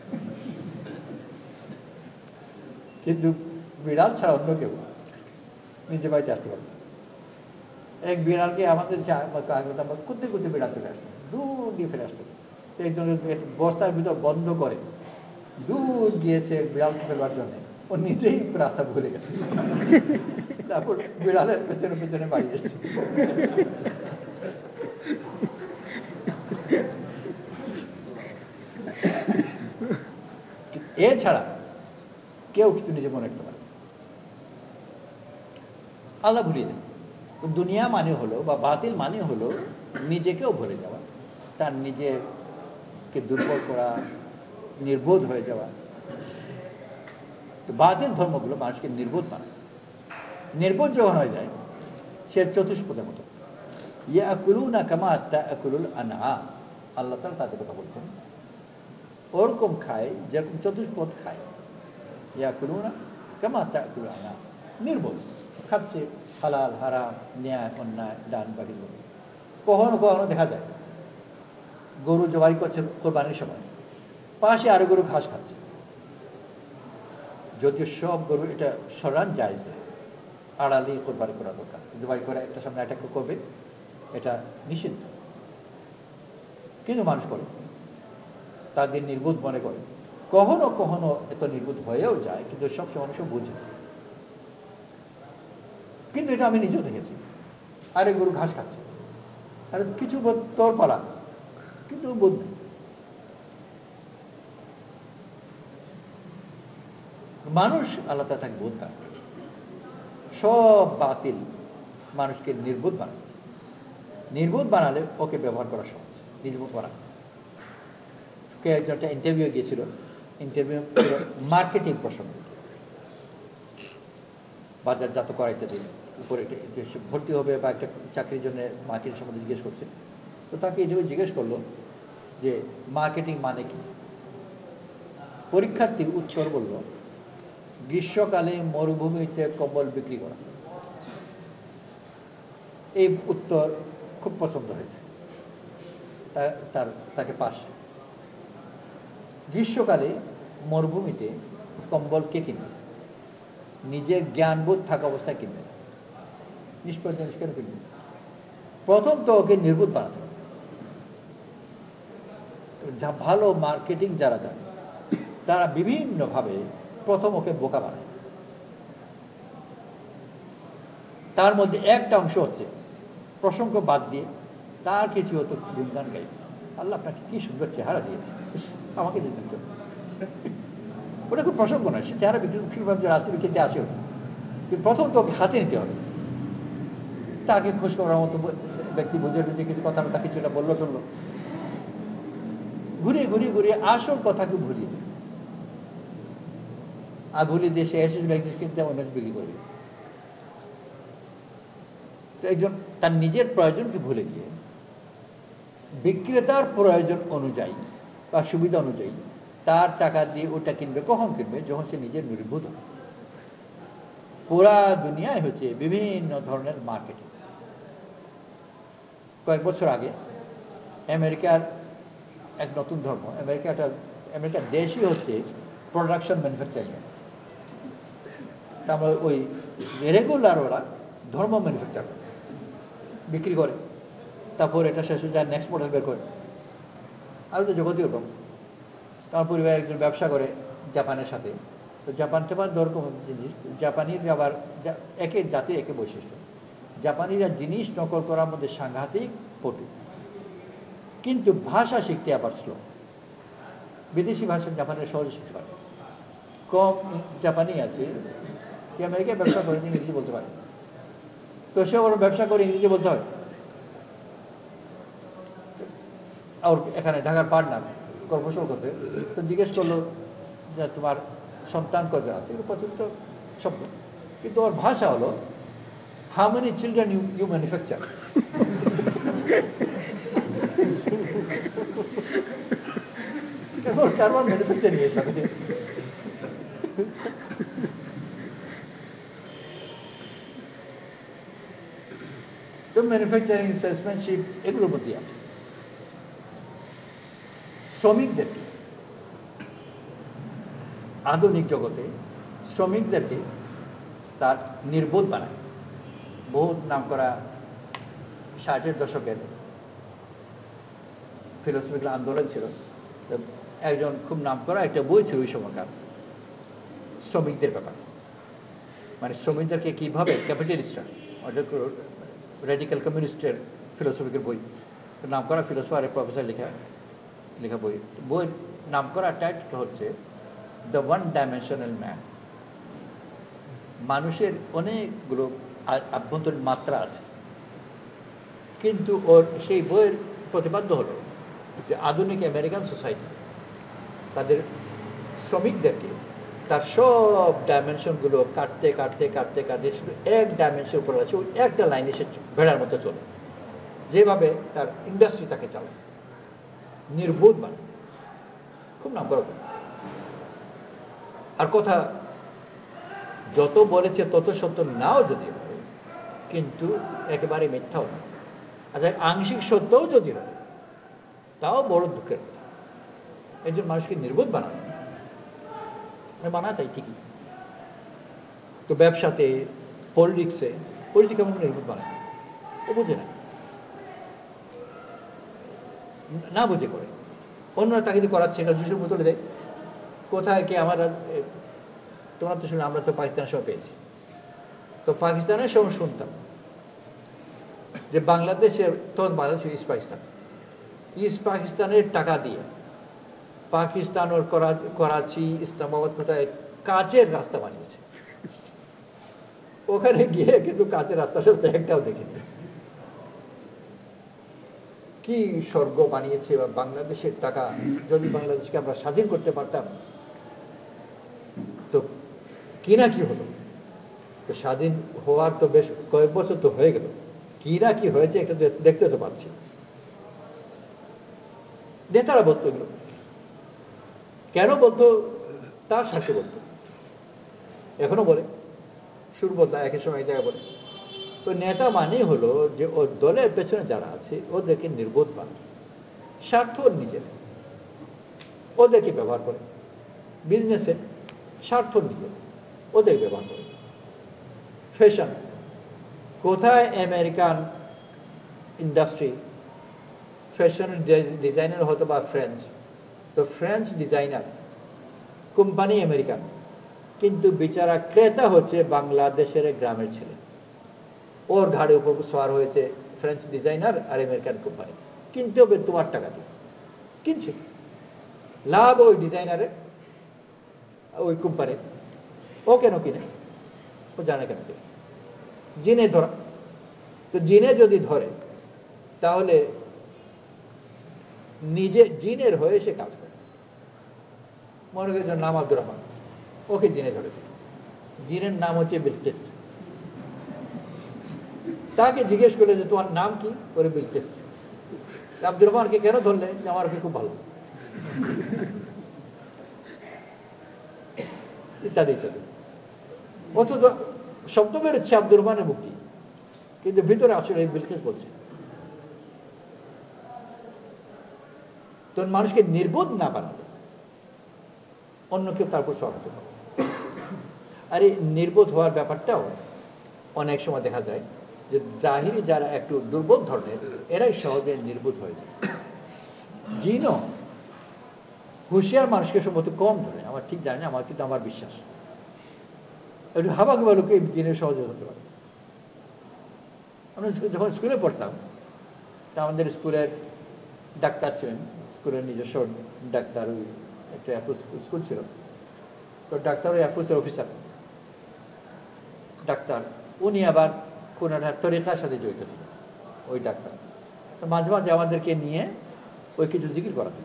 কিন্তু বিড়াল ছাড়া অন্য কেউ নিজের বাড়িতে আসতে পারবে। এক বিড়ালকে আমাদের কুত্তে কুত্তে বিড়াল চলে আসতো, দূর দিয়ে ফিরে আসতো। বস্তার ভিতর বন্ধ করে দূর গিয়েছে বিড়াল ফেলবার জন্য, ও নিজেই রাস্তা ভুলে গেছে। তারপর বিড়ালের পেছনে পেছনে বাড়ি এসেছে। এছাড়া কেউ কিছু নিজে মনে রাখতে পারে, আল্লাহ ভুলিয়ে দেন। দুনিয়া মানে হলো, বা বাতিল মানে হলো নিজেকেও ভুলে যাওয়া, তার নিজেকে দুর্বল করা, নির্বোধ হয়ে যাওয়া। তো বাতিল ধর্মগুলো মানুষকে নির্বোধ বানায়। নির্বোধ যখন হয়ে যায়, সে চতুষ্পদের মতো। ইয়াকুলুনা কামা তাকুলুল আনআম, আল্লাহ তাআলা তাদের কথা বলছেন, ওরকম খায় যেরকম চতুষ্পদ খায়। ইয়াকুলুনা কামা তাকুলুল আনআম, নির্বোধ খাচ্ছে, হালাল হারাম, ন্যায় অন্যায়, ডান বাকি। কখনো কখনো দেখা যায় গরু জবাই করছে কোরবানির সময়, পাশে আরো গরু ঘাস খাচ্ছে। যদিও সব গরু এটা সরান জায়েজ না, আড়ালে কোরবানি করা দরকার। জবাই করে একটা সামনে অ্যাটাক করবে, এটা নিষিদ্ধ, কিন্তু মানুষ করে, তাদের নির্বোধ মনে করে। কখনো কখনো এত নির্বোধ হয়েও যায়, কিন্তু সবসময় মানুষ বুঝে। কিন্তু এটা আমি নিজেও দেখেছি, আরে গরু ঘাস খাচ্ছে, আরে কিছু তোর পালা, কিন্তু বোধ নেই। মানুষ আল্লাহ তাআলা তাকে বোধ দেয়। সব বাতিল মানুষকে নির্বোধ বানায়। নির্বোধ বানালে ওকে ব্যবহার করা সহজ, নির্বোধ বানায়। কে একটা ইন্টারভিউ গিয়েছিল, ইন্টারভিউ মার্কেটিং প্রসঙ্গ, বাজারজাত করা ইত্যাদি। উপরে যে সে ভর্তি হবে বা একটা চাকরির জন্য মার্কেটিং সম্বন্ধে জিজ্ঞেস করছে। তো তাকে এইভাবে জিজ্ঞেস করলো যে মার্কেটিং মানে কি? পরীক্ষার্থী উত্তর বলল, গ্রীষ্মকালে মরুভূমিতে কম্বল বিক্রি করা। এই উত্তর খুব পছন্দ হয়েছে, তাকে পাস। গ্রীষ্মকালে মরুভূমিতে কম্বল কে কিনবে? নিজের জ্ঞানবোধ থাকা অবস্থায় কিনবে, নিষ্প্রয়োজন কেন কিনবে? প্রথম তো ওকে নির্বোধ বানাতে হবে। ভালো মার্কেটিং যারা জানে তারা বিভিন্নভাবে প্রথম ওকে বোকা বানায়। তার মধ্যে একটা অংশ হচ্ছে প্রসঙ্গ বাদ দিয়ে তার কিছু হতো গুণগান গাইবে, আল্লাহ আপনাকে কি সুন্দর চেহারা দিয়েছে, আমাকে দিতেন তো। ওটা খুব প্রসঙ্গ নয়, সে চেহারা বিক্রি আসতে বিক্রিতে আসেও, কিন্তু প্রথম তো ওকে হাতে নিতে হবে। তাকে খোঁজ করার মতো ব্যক্তি বুঝে বুঝে কিছু কথা তাকে কিছুটা বললো চললো, ঘুরিয়ে ঘুরিয়ে ঘুরিয়ে আসল কথাকে ভুলিয়ে দেয়। আর ভুলিয়ে দিয়ে সে এসে কিন্তু অন্য বিক্রি করবে। তো একজন তার নিজের প্রয়োজনকে ভুলে গিয়ে বিক্রেতার প্রয়োজন অনুযায়ী বা সুবিধা অনুযায়ী তার টাকা দিয়ে ওটা কিনবে। কখন কিনবে? যখন সে নিজের নির্ভূত হবে। পুরা দুনিয়ায় হচ্ছে বিভিন্ন ধরনের মার্কেটিং। কয়েক বছর আগে আমেরিকার এক নতুন ধর্ম, আমেরিকার দেশই হচ্ছে প্রোডাকশন ম্যানুফ্যাকচারিং। তারপরে ওই রেগুলার ওরা ধর্ম ম্যানুফ্যাকচার বিক্রি করে, তারপর এটা শেষ হয়ে যায়, নেক্সট মডেল বের করে। আর তো জগতীয় রকম। আমার পরিবার একজন ব্যবসা করে জাপানের সাথে। তো জাপান দরকম জিনিস, জাপানির আবার একে জাতি একে বৈশিষ্ট্য। জাপানিরা জিনিস নকল করার মধ্যে সাংঘাতিক পটু, কিন্তু ভাষা শিখতে আবার স্লো। বিদেশি ভাষা জাপানের সহজে শিখতে পারে। কম জাপানি আছে যে আমেরিকায় ব্যবসা করে ইংরেজি বলতে পারে, তো সে ওর ব্যবসা করে ইংরেজি বলতে হয়। আর এখানে ঢাকার পার্টনার কর্মশালা করতে, তো জিজ্ঞেস করলো যে তোমার সন্তান কজন আছে? এগুলো প্রচলিত শব্দ, কিন্তু ওর ভাষা হলো how many children you manufacture. কারবার ম্যানুফ্যাকচার নিয়ে সাথে। তো ম্যানুফ্যাকচারিং, সেলসম্যানশিপ এগুলোর মধ্যে আছে। শ্রমিকদেরকে আধুনিক জগতে শ্রমিকদেরকে তার নির্বোধ বানায়। বহুত নাম করা 60-এর দশকের ফিলোসফিক্যাল আন্দোলন ছিল। একজন খুব নাম করা একটা বই ছিল ওই সময়কার শ্রমিকদের ব্যাপারে, মানে শ্রমিকদেরকে কিভাবে ক্যাপিটালিস্টরা, রেডিক্যাল কমিউনিস্টের ফিলোসফিক্যাল বই, নাম করা ফিলোসফার প্রফেসর লেখা বই। বই নাম করা টাইটেল হচ্ছে দ্য ওয়ান ডাইমেনশনাল ম্যান। মানুষের অনেকগুলো আভ্যন্তরীণ মাত্রা আছে, কিন্তু ওর সেই বইয়ের প্রতিপাদ্য হলো যে আধুনিক আমেরিকান সোসাইটি তাদের শ্রমিকদেরকে তার সব ডাইমেনশনগুলো কাটতে কাটতে কাটতে কাটতে শুধু এক ডাইমেনশন উপরে আছে, ওই একটা লাইনে সে ভেড়ার মতো চলে, যেভাবে তার ইন্ডাস্ট্রি তাকে চালায়, নির্বোধ মানে। খুব নাম করা। আর কথা যত বলেছে তত সত্য নাও যদি হয়, কিন্তু একেবারে মিথ্যাও না। আচ্ছা, আংশিক সত্যও যদি হয় তাও বড় দুঃখের কথা। একজন মানুষকে নির্বোধ বানানো তাই ঠিকই। তো ব্যবসাতে, পলিটিক্সে কেমন নির্বোধ বানায়? ও বুঝে না বুঝে করে, অন্যরা তাকে করাচ্ছে, এটা দুশোর বোতলে দেয়। কোথায় কি আমরা, তোমরা তো শুনে, আমরা তো পাকিস্তানের সময় পেয়েছি। তো পাকিস্তানের সময় শুনতাম যে বাংলাদেশের, তখন বাংলাদেশ ইস্ট পাকিস্তানের টাকা দিয়ে পাকিস্তান ওর করাচি, ইসলামাবাদ কোথায় কাচের রাস্তা বানিয়েছে। ওখানে গিয়ে কিন্তু কাচের রাস্তা সাথে একটাও দেখিনি। কি স্বর্গ বানিয়েছে। বাংলাদেশের টাকা, যদি বাংলাদেশকে আমরা স্বাধীন করতে পারতাম তো কি না কি হতো। তো তো স্বাধীন হওয়ার তো বেশ কয়েক বছর তো হয়ে গেল, কি না কি হয়েছে একটা দেখতে তো পাচ্ছি। নেতারা বলতো এগুলো কেন বলতো, তার স্বার্থে বলতো, এখনো বলে, সুর বদলায়, একই সময় এক জায়গায় বলে। তো নেতা মানেই হলো যে ও দলের পেছনে যারা আছে ওদেরকে নির্বোধ বানায়, স্বার্থ নিজের, ওদেরকে ব্যবহার করে, বিজনেসে স্বার্থ নিজের, ওদের ব্যবহার করে। ফ্যাশন, কোথায় আমেরিকান ইন্ডাস্ট্রি, ফ্যাশন ডিজাইনার হতো বা ফ্রেঞ্চ, তো ফ্রেঞ্চ ডিজাইনার কোম্পানি আমেরিকান, কিন্তু বেচারা ক্রেতা হচ্ছে বাংলাদেশের গ্রামের ছেলে, ওর ঘাড়ে উপর সওয়ার হয়েছে ফ্রেঞ্চ ডিজাইনার আর আমেরিকান কোম্পানি, কিনতে হবে তোমার টাকা দিয়ে, কিনছে, লাভ ওই ডিজাইনারের, ওই কোম্পানি। ও কেন কিনে, ও জানে কেন কিনে, জিনে ধরা। তো জিনে যদি ধরে তাহলে নিজে জিনের হয়ে সে কাজ করে। মনে করেন নাম আব্দুর রহমান, ওকে জিনে ধরেছে, জিনের নাম হচ্ছে বিলকিস। তাকে জিজ্ঞেস করে যে তোমার নাম কি, করে বিলকিস। আব্দুর রহমানকে কেন ধরলে, যে আমার ওকে খুব ভালো, ইত্যাদি ইত্যাদি। অথচ শব্দ বেরোচ্ছে আব্দুর রহমানের মুক্তি, কিন্তু ভিতরে আসলে বিলকিস বলছে। তো মানুষকে নির্বোধ না বানাবে, অন্য কেউ তারপর সব হতে পারে। আর এই নির্বোধ হওয়ার ব্যাপারটাও অনেক সময় দেখা যায় যে জাহিরি যারা একটু দুর্বোধ ধরনের, এরাই সহজে নির্বোধ হয়ে যায়। জিনও হুঁশিয়ার মানুষকে সম্ভবত কম ধরে, আমার ঠিক জানি না, আমার কিন্তু আমার বিশ্বাস একটু হাবাগুবা লোকে জিনের সহজে হতে পারে। আমরা যখন স্কুলে পড়তাম, তা আমাদের স্কুলের ডাক্তার ছিলেন, স্কুলের নিজস্ব ডাক্তার, ওই একটা স্কুল ছিল, তো ডাক্তার ওই অ্যাপ্রোচের অফিসার ডাক্তার, উনি আবার কোন একটা তরিকার সাথে জড়িত ছিল ওই ডাক্তার। তো মাঝে মাঝে আমাদেরকে নিয়ে ওই কিছু জিকির করাতেন।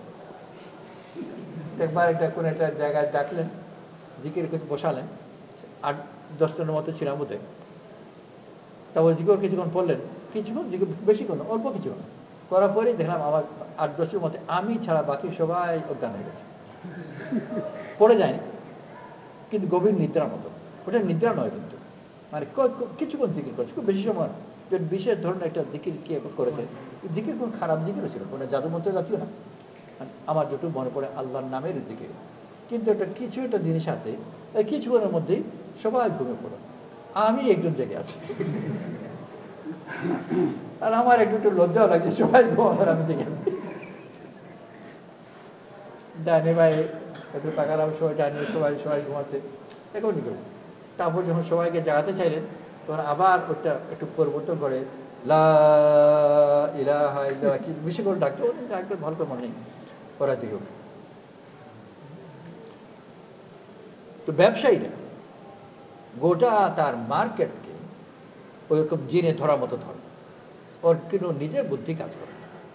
একবার একটা কোন একটা জায়গায় ডাকলেন, জিকির কিছু বসালেন, 8-10 জনের মতো ছিলাম বোধহয়। তা ওই জিকির কিছুক্ষণ পড়লেন, কিছুক্ষণ জিকির, বেশিক্ষণ, অল্প কিছুক্ষণ করার পরেই দেখলাম আমার 8-10 মধ্যে আমি ছাড়া বাকি সবাই অজ্ঞান হয়ে গেছে, পড়ে যায়নি, কিন্তু গভীর নিদ্রার মতো। ওটা নিদ্রা নয় কিন্তু, মানে কিছুক্ষণ জিকির করেছে, খুব বেশি সময়, বিশেষ ধরনের একটা জিকির কি করেছে। জিকির কোন খারাপ জিকিরও ছিল, কোনো জাদুমন্ত্র জাতীয় না, আমার যেটুকু মনে পড়ে আল্লাহর নামের জিকির। কিন্তু একটা কিছু একটা জিনিস আছে, এই কিছুক্ষণের মধ্যেই সবাই ঘুমিয়ে পড়ে, আমি একজন জেগে আছি। আর আমার একটু লজ্জাও লাগছে, সবাই ঘুমাবার, আমি জেগে আছি। ডানে ভাই একটু তাকালাম, সবাই ডানে, সবাই সবাই ঘুমাচ্ছে, এখন কি করবো। তারপর যখন সবাইকে জাগাতে চাইলেন, তখন আবার ওটা একটু পরিবর্তন করে লা ইলাহা ইল্লাল্লাহ কি বেশি করে ডাকতো, ডাক্তার ভালো করে মনে নেই, ওরা জেগে ওঠে। তো ব্যবসায়ীরা গোটা তার মার্কেটকে ওইরকম জিনে ধরার মতো ধরে, ওর কিন্তু নিজের বুদ্ধি কাজ করে।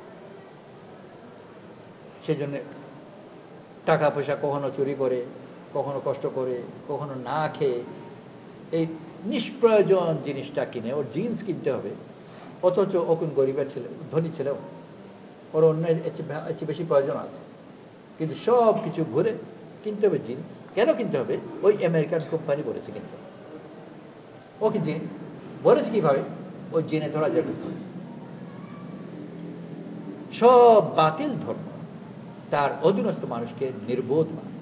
সেই জন্য টাকা পয়সা কখনো চুরি করে, কখনো কষ্ট করে, কখনো না খেয়ে এই নিষ্প্রয়োজন জিনিসটা কিনে, ওর জিন্স কিনতে হবে, অথচ ও কোন গরিবের ছেলে, ধনী ছেলেও, ওর অন্য এর চেয়ে বেশি প্রয়োজন আছে, কিন্তু সব কিছু ঘুরে কিনতে হবে জিন্স। কেন কিনতে হবে, ওই আমেরিকান কোম্পানি বলেছে কিনতে হবে। ও কি জিন বলেছে কিভাবে, ওই জিনে ধরা যাবে। সব বাতিল ধর্ম তার অধীনস্থ মানুষকে নির্বোধ মানে,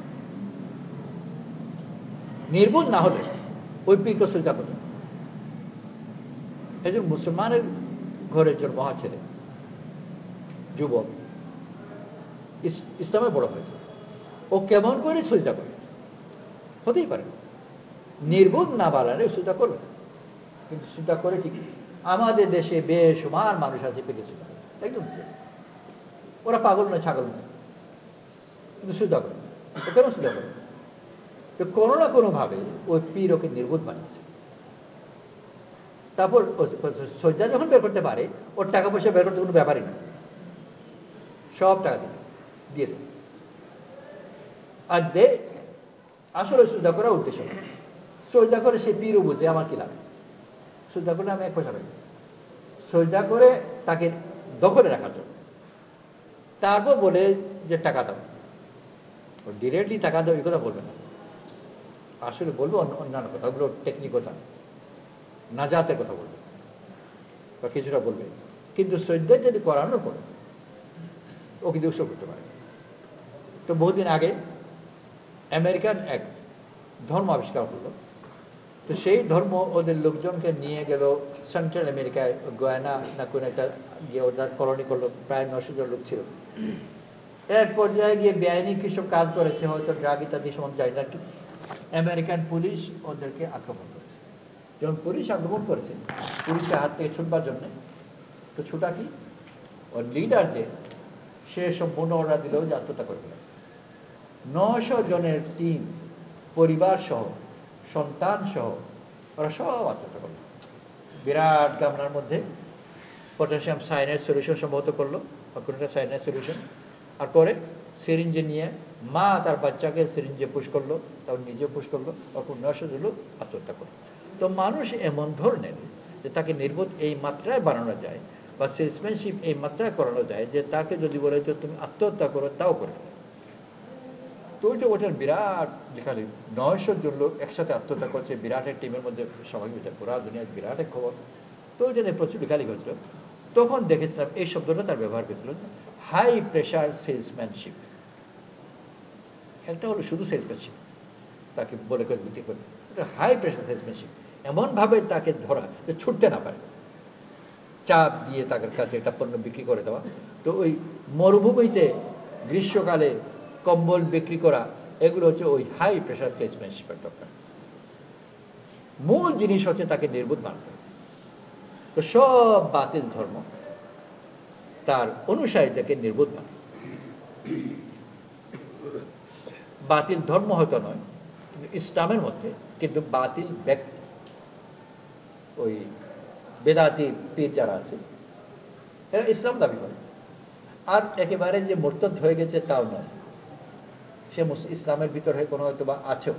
নির্বোধ না হলে ওই পীরকে সজদা করবে। এই যে মুসলমানের ঘরে জন্ম হওয়া ছেলে, যুবক, ইসলামে বড় হয়েছে, ও কেমন করে সজদা করে, হতেই পারে নির্বোধ না বাড়ালে সজদা করবে, কিন্তু সজদা করে ঠিক। আমাদের দেশে বেশুমার মানুষ আছে পেটে সজদা করে, একদম ওরা পাগল নয়, ছাগল নয়, কিন্তু সজদা করে। কেন সজদা করে, তো কোনো না কোনো ভাবে ওই পীর ওকে নির্বোধ বানিয়েছে। তারপর সজ্জা যখন বের করতে পারে, ওর টাকা পয়সা বের করতে কোনো ব্যাপারই না, সব টাকা দিয়ে দেবে। আর আসলে সজ্জা করার উদ্দেশ্য না, সজদা করে সে পীরও বুঝে আমার কি লাগে, সজদা করলে আমি 1 পয়সা পাই, সজদা করে তাকে দখলে রাখার জন্য। তারপর বলে যে টাকা দাও, ডিরেক্টলি টাকা দাও এই কথা বলবে না, আসলে বলবো অন্যান্য কথা, ওগুলো টেকনিক কথা, নাজাতের কথা বলবে বা কিছুটা বলবে, কিন্তু সজদা যদি করানোর পরে ও কিন্তু উৎসব করতে পারে। তো বহুদিন আগে আমেরিকান এক ধর্ম আবিষ্কার করলো, তো সেই ধর্ম ওদের লোকজনকে নিয়ে গেল সেন্ট্রাল আমেরিকায়, গয়ানা না কোন একটা গিয়ে ওদের কলোনি করলো, প্রায় 900 জন লোক ছিল। এক পর্যায়ে গিয়ে বেআইনি কিছু কাজ করেছে, হয়তো ড্রাগ ইত্যাদি সম্বন্ধে জানি না, আমেরিকান পুলিশ ওদেরকে আক্রমণ করেছে। যখন পুলিশ আক্রমণ করেছে পুলিশের হাত থেকে ছুটবার জন্য, তো ছুটা কি ওর লিডার যে সে সম্পূর্ণ অর্ডার দিল যে আত্মহত্যা করে দিল। 900 জনের টিম, পরিবার সহ, সন্তান সহ ওরা সব আত্মহত্যা করলো। বিরাট গামলার মধ্যে পটাশিয়াম সায়ানাইড সলিউশন সম্ভবত করলো, বা কোনো একটা সায়ানাইড সলিউশন, আর করে সিরিঞ্জে নিয়ে মা তার বাচ্চাকে সিরিঞ্জে পুশ করলো, তারপর নিজে পুশ করলো, তখন 900 জন লোক আত্মহত্যা করলো। তো মানুষ এমন ধরনের যে তাকে নির্বোধ এই মাত্রায় বানানো যায়, বা সেলসম্যানশিপ এই মাত্রায় করানো যায় যে তাকে যদি বলে যে তুমি আত্মহত্যা করো তাও করে। তো ওইটা ওটার বিরাট যেখানে 900 জন লোক একসাথে আত্মহত্যা করছে, বিরাট এক টিমের মধ্যে সবাই পুরা দুনিয়ার বিরাট এক খবর। তো ওই জন্য প্রচুর লেখালেখি হয়েছিল। তখন দেখেছিলাম এই শব্দটা তার ব্যবহার করেছিল, হাই প্রেশার সেলসম্যানশিপ। একটা হলো শুধু সেলসম্যানশিপ, তাকে বলে করে বিক্রি করে, হাই প্রেশার সেলসম্যানশিপ, এমনভাবে তাকে ধরা যে ছুটতে না পারে, চাপ দিয়ে তাদের কাছে একটা পণ্য বিক্রি করে দেওয়া। তো ওই মরুভূমিতে গ্রীষ্মকালে কম্বল বিক্রি করা, এগুলো হচ্ছে ওই হাই প্রেশার সেলসম্যানশিপের দরকার। মূল জিনিস হচ্ছে তাকে নির্বোধ বানাতে। তো সব বাতিল ধর্ম তার অনুসারীদেরকে নির্বোধ বানায়। বাতিল ধর্ম হয়তো নয় কিন্তু ইসলামের মধ্যে, কিন্তু বাতিল ব্যক্তি, ওই বেদাতি পীর যারা আছে এরা ইসলাম দাবি করে, আর একেবারে যে মুরতাদ হয়ে গেছে তাও নয়, সে ইসলামের ভিতরে কোনো হয়তো বা আছেও,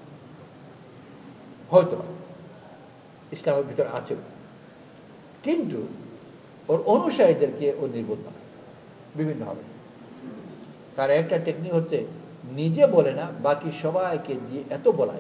হয়তো বা ইসলামের ভিতরে আছেও, কিন্তু ওর অনুসারীদেরকে ও নির্বোধ বানায় বিভিন্নভাবে। তার একটা টেকনিক হচ্ছে নিজে বলে না, বাকি সবাইকে দিয়ে এত বলায়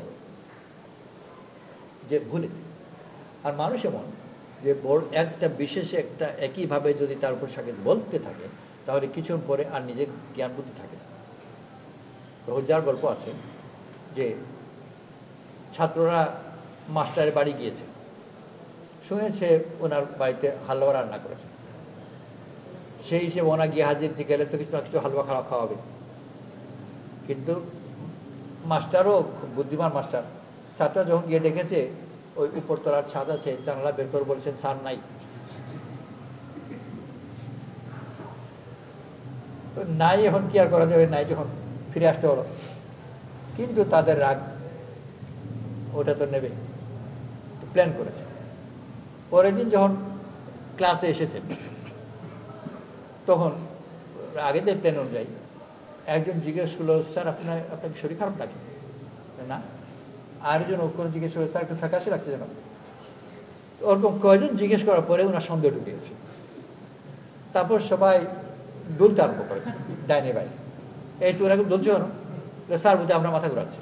যে ভুলে। আর মানুষ এমন যে একটা বিশেষ একটা একইভাবে যদি তার উপর সাথে বলতে থাকে, তাহলে কিছু পরে আর নিজের জ্ঞান বুদ্ধি থাকে না। রোজার গল্প আছে যে ছাত্ররা মাস্টারের বাড়ি গিয়েছে, শুনেছে ওনার বাড়িতে হালুয়া রান্না করেছে, সেই হিসেবে ওনা গিয়ে হাজির থেকে গেলে তো কিছু না কিছু হালুয়া খাওয়াবে। কিন্তু মাস্টারও খুব বুদ্ধিমান মাস্টার, ছাত্ররা যখন গিয়ে দেখেছে ওই উপরতলার ছাদ আছে, জানালা বের করে বলছেন স্যার নাই। নাই এখন কি আর করা যাবে, নাই যখন ফিরে আসতে হলো। কিন্তু তাদের রাগ, ওটা তো নেবে, প্ল্যান করেছে। পরের দিন যখন ক্লাসে এসেছেন, তখন আগের দিন প্ল্যান অনুযায়ী একজন জিজ্ঞেস করলো, স্যার আপনাকে শরীর খারাপ লাগে না? আরেকজন ওখানে জিজ্ঞেস করলো, স্যার একটু ফ্যাকাশে লাগছে যেন। ওরকম কয়জন জিজ্ঞেস করার পরে ওনার সন্দেহ ঢুকে গেছে। তারপর সবাই দুলতে আরম্ভ করেছে ডাইনে বাই, এই তোর এখন দুলছে কেন? স্যার বলতে আমরা মাথা ঘুরাচ্ছি।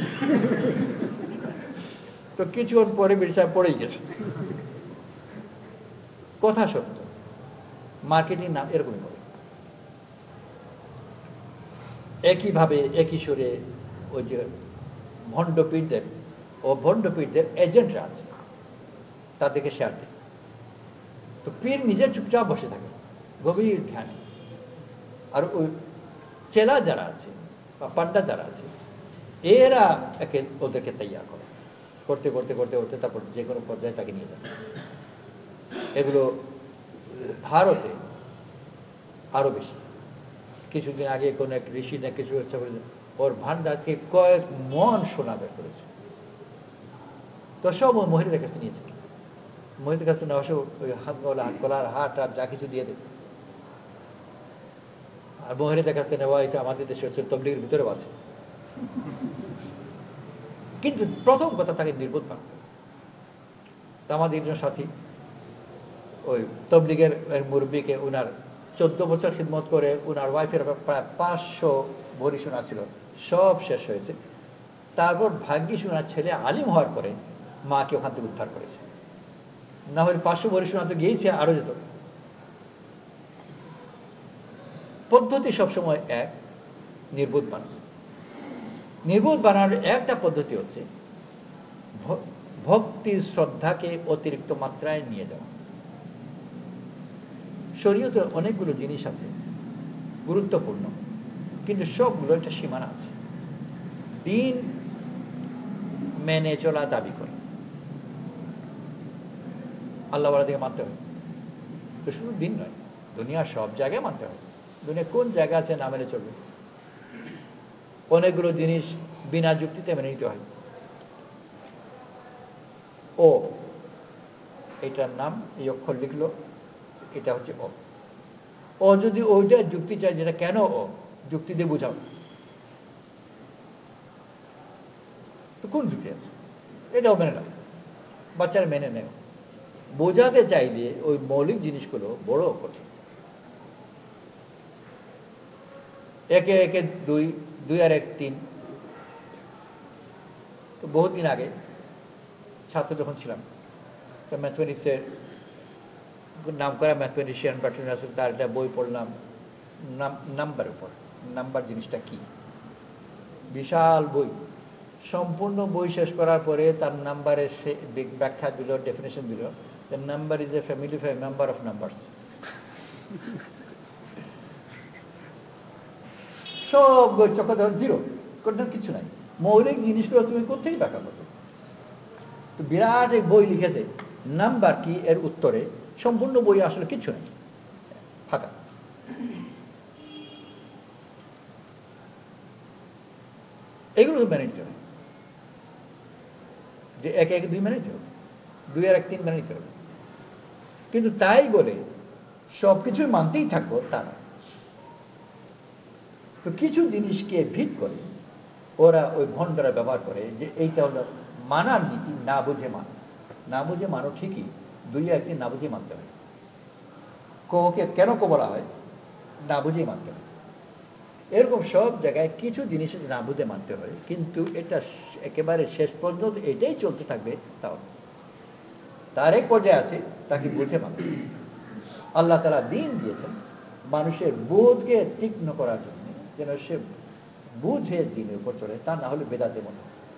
তো কিছুক্ষণ পরে বীর সাহেব পড়েই গেছে। কথা সত্য, মার্কেটিং নাম এরকমই করে, একইভাবে একই সুরে ওই যে ভণ্ডপীরদের ও ভণ্ডপীরদের এজেন্টরা আছে, তাদেরকে শেয়ার দেয়। তো পীর নিজে চুপচাপ বসে থাকে গভীর ধ্যানে, আর ওই চেলা যারা আছে বা পান্ডা যারা আছে এরা ওদেরকে তৈয়ার করে, করতে করতে করতে করতে তারপর যে কোনো পর্যায়ে তাকে নিয়ে যাবে। এগুলো ভারতে আরো বেশি। কিছুদিন আগে কোন এক ঋষি না কিছু হচ্ছে, ওর ভান্ডার থেকে কয়েক মন সোনা বের করেছে। তো সব ওই মহিলাদের কাছে নিয়েছে, মহিলাদের কাছে নেওয়া সব ওই গলার হাট আর যা কিছু দিয়ে দেবে। আর মহিলাদের কাছে নেওয়া এটা আমাদের দেশে হচ্ছে তবলিগের ভিতরেও আছে। কিন্তু প্রথম কথা তাকে নির্বোধ বানাতে হবে। আমাদের একজন সাথী ওই তবলিগের মুরব্বীকে উনার 14 বছর খিদমত করে উনার ওয়াইফের প্রায় 500 ভরি সোনা ছিল, সব শেষ হয়েছে। তারপর ভাগ্যিস উনার ছেলে আলিম হওয়ার পরে মাকে ওখান থেকে উদ্ধার করেছে, না হলে 500 ভরি সোনা তো গিয়েছে, আরো যেত। পদ্ধতি সবসময় এক, নির্বোধ বানানো। নির্বোধ বানানোর একটা পদ্ধতি হচ্ছে ভক্তির শ্রদ্ধাকে অতিরিক্ত মাত্রায় নিয়ে যাওয়া। শরীয়তে অনেকগুলো জিনিস আছে গুরুত্বপূর্ণ, কিন্তু সবগুলো একটা সীমানা আছে। দিন মেনে চলা দাবি করে আল্লাহ ওয়ালা দিকে মানতে হবে, তো শুধু দিন নয়, দুনিয়ার সব জায়গায় মানতে হবে। দুনিয়া কোন জায়গা আছে না মেনে চলবে? অনেকগুলো জিনিস বিনা যুক্তিতে মেনে নিতে হয়। ও এটার নাম, এই অক্ষর লিখলো, এটা হচ্ছে ও। ও যদি ওইটা যুক্তি চায়, যেটা কেন ও, যুক্তি দিয়ে বোঝাও, তো কোন যুক্তি আছে? এটাও মেনে নাও, বাচ্চারা মেনে নেয়। বোঝাতে চাইলে ওই মৌলিক জিনিসগুলো বড় কঠিন। একে একে দুই, দুই আর এক তিন। তো বহুদিন আগে ছাত্র যখন ছিলাম, তো ম্যাথমেটিক্সের নাম করা ম্যাথমেটিশিয়ান বাটন রাসেল, তার একটা বই পড়লাম নাম্বার উপর, নাম্বার জিনিসটা কি, বিশাল বই। সম্পূর্ণ বই শেষ করার পরে তার নাম্বারের সে ব্যাখ্যা দিল, ডেফিনেশন দিল, the number is a family member of numbers. সব চক্কর ধর জিরো, কোনটা কিছু নাই। মৌলিক জিনিসগুলো তুমি কোথেকে ব্যাখ্যা করতে? তো বিরাট এক বই লিখেছে নাম্বার কি এর উত্তরে, সম্পূর্ণ বই আসলে কিছু নেই, ফাঁকা। এগুলো তো মেনে নিতে হবে, যে একে একে দুই মেনে নিতে হবে, দুই আর এক তিন মেনে নিতে হবে। কিন্তু তাই বলে সবকিছুই মানতেই থাকবো তা না। তো কিছু জিনিসকে ভিত করে ওরা ওই ভণ্ডরা ব্যবহার করে, যে এইটা হলো মানার নীতি, না বুঝে মান। না বুঝে মানো ঠিকই, দুই একদিন না বুঝে মানতে হয়। কোকে কেন কো বলা হয়? না বুঝেই মানতে হয়। এরকম সব জায়গায় কিছু জিনিস না বুঝে মানতে হয়, কিন্তু এটা একেবারে শেষ পর্যন্ত এটাই চলতে থাকবে তাও। তার এক পর্যায়ে আছে তাকে বুঝে মানতে। আল্লাহ তাআলা দিন দিয়েছেন মানুষের বোধকে তীক্ষ্ণ করার জন্য, যেন সে বুঝে দিনের উপর চলে, তা না হলে বেদাতের মতো।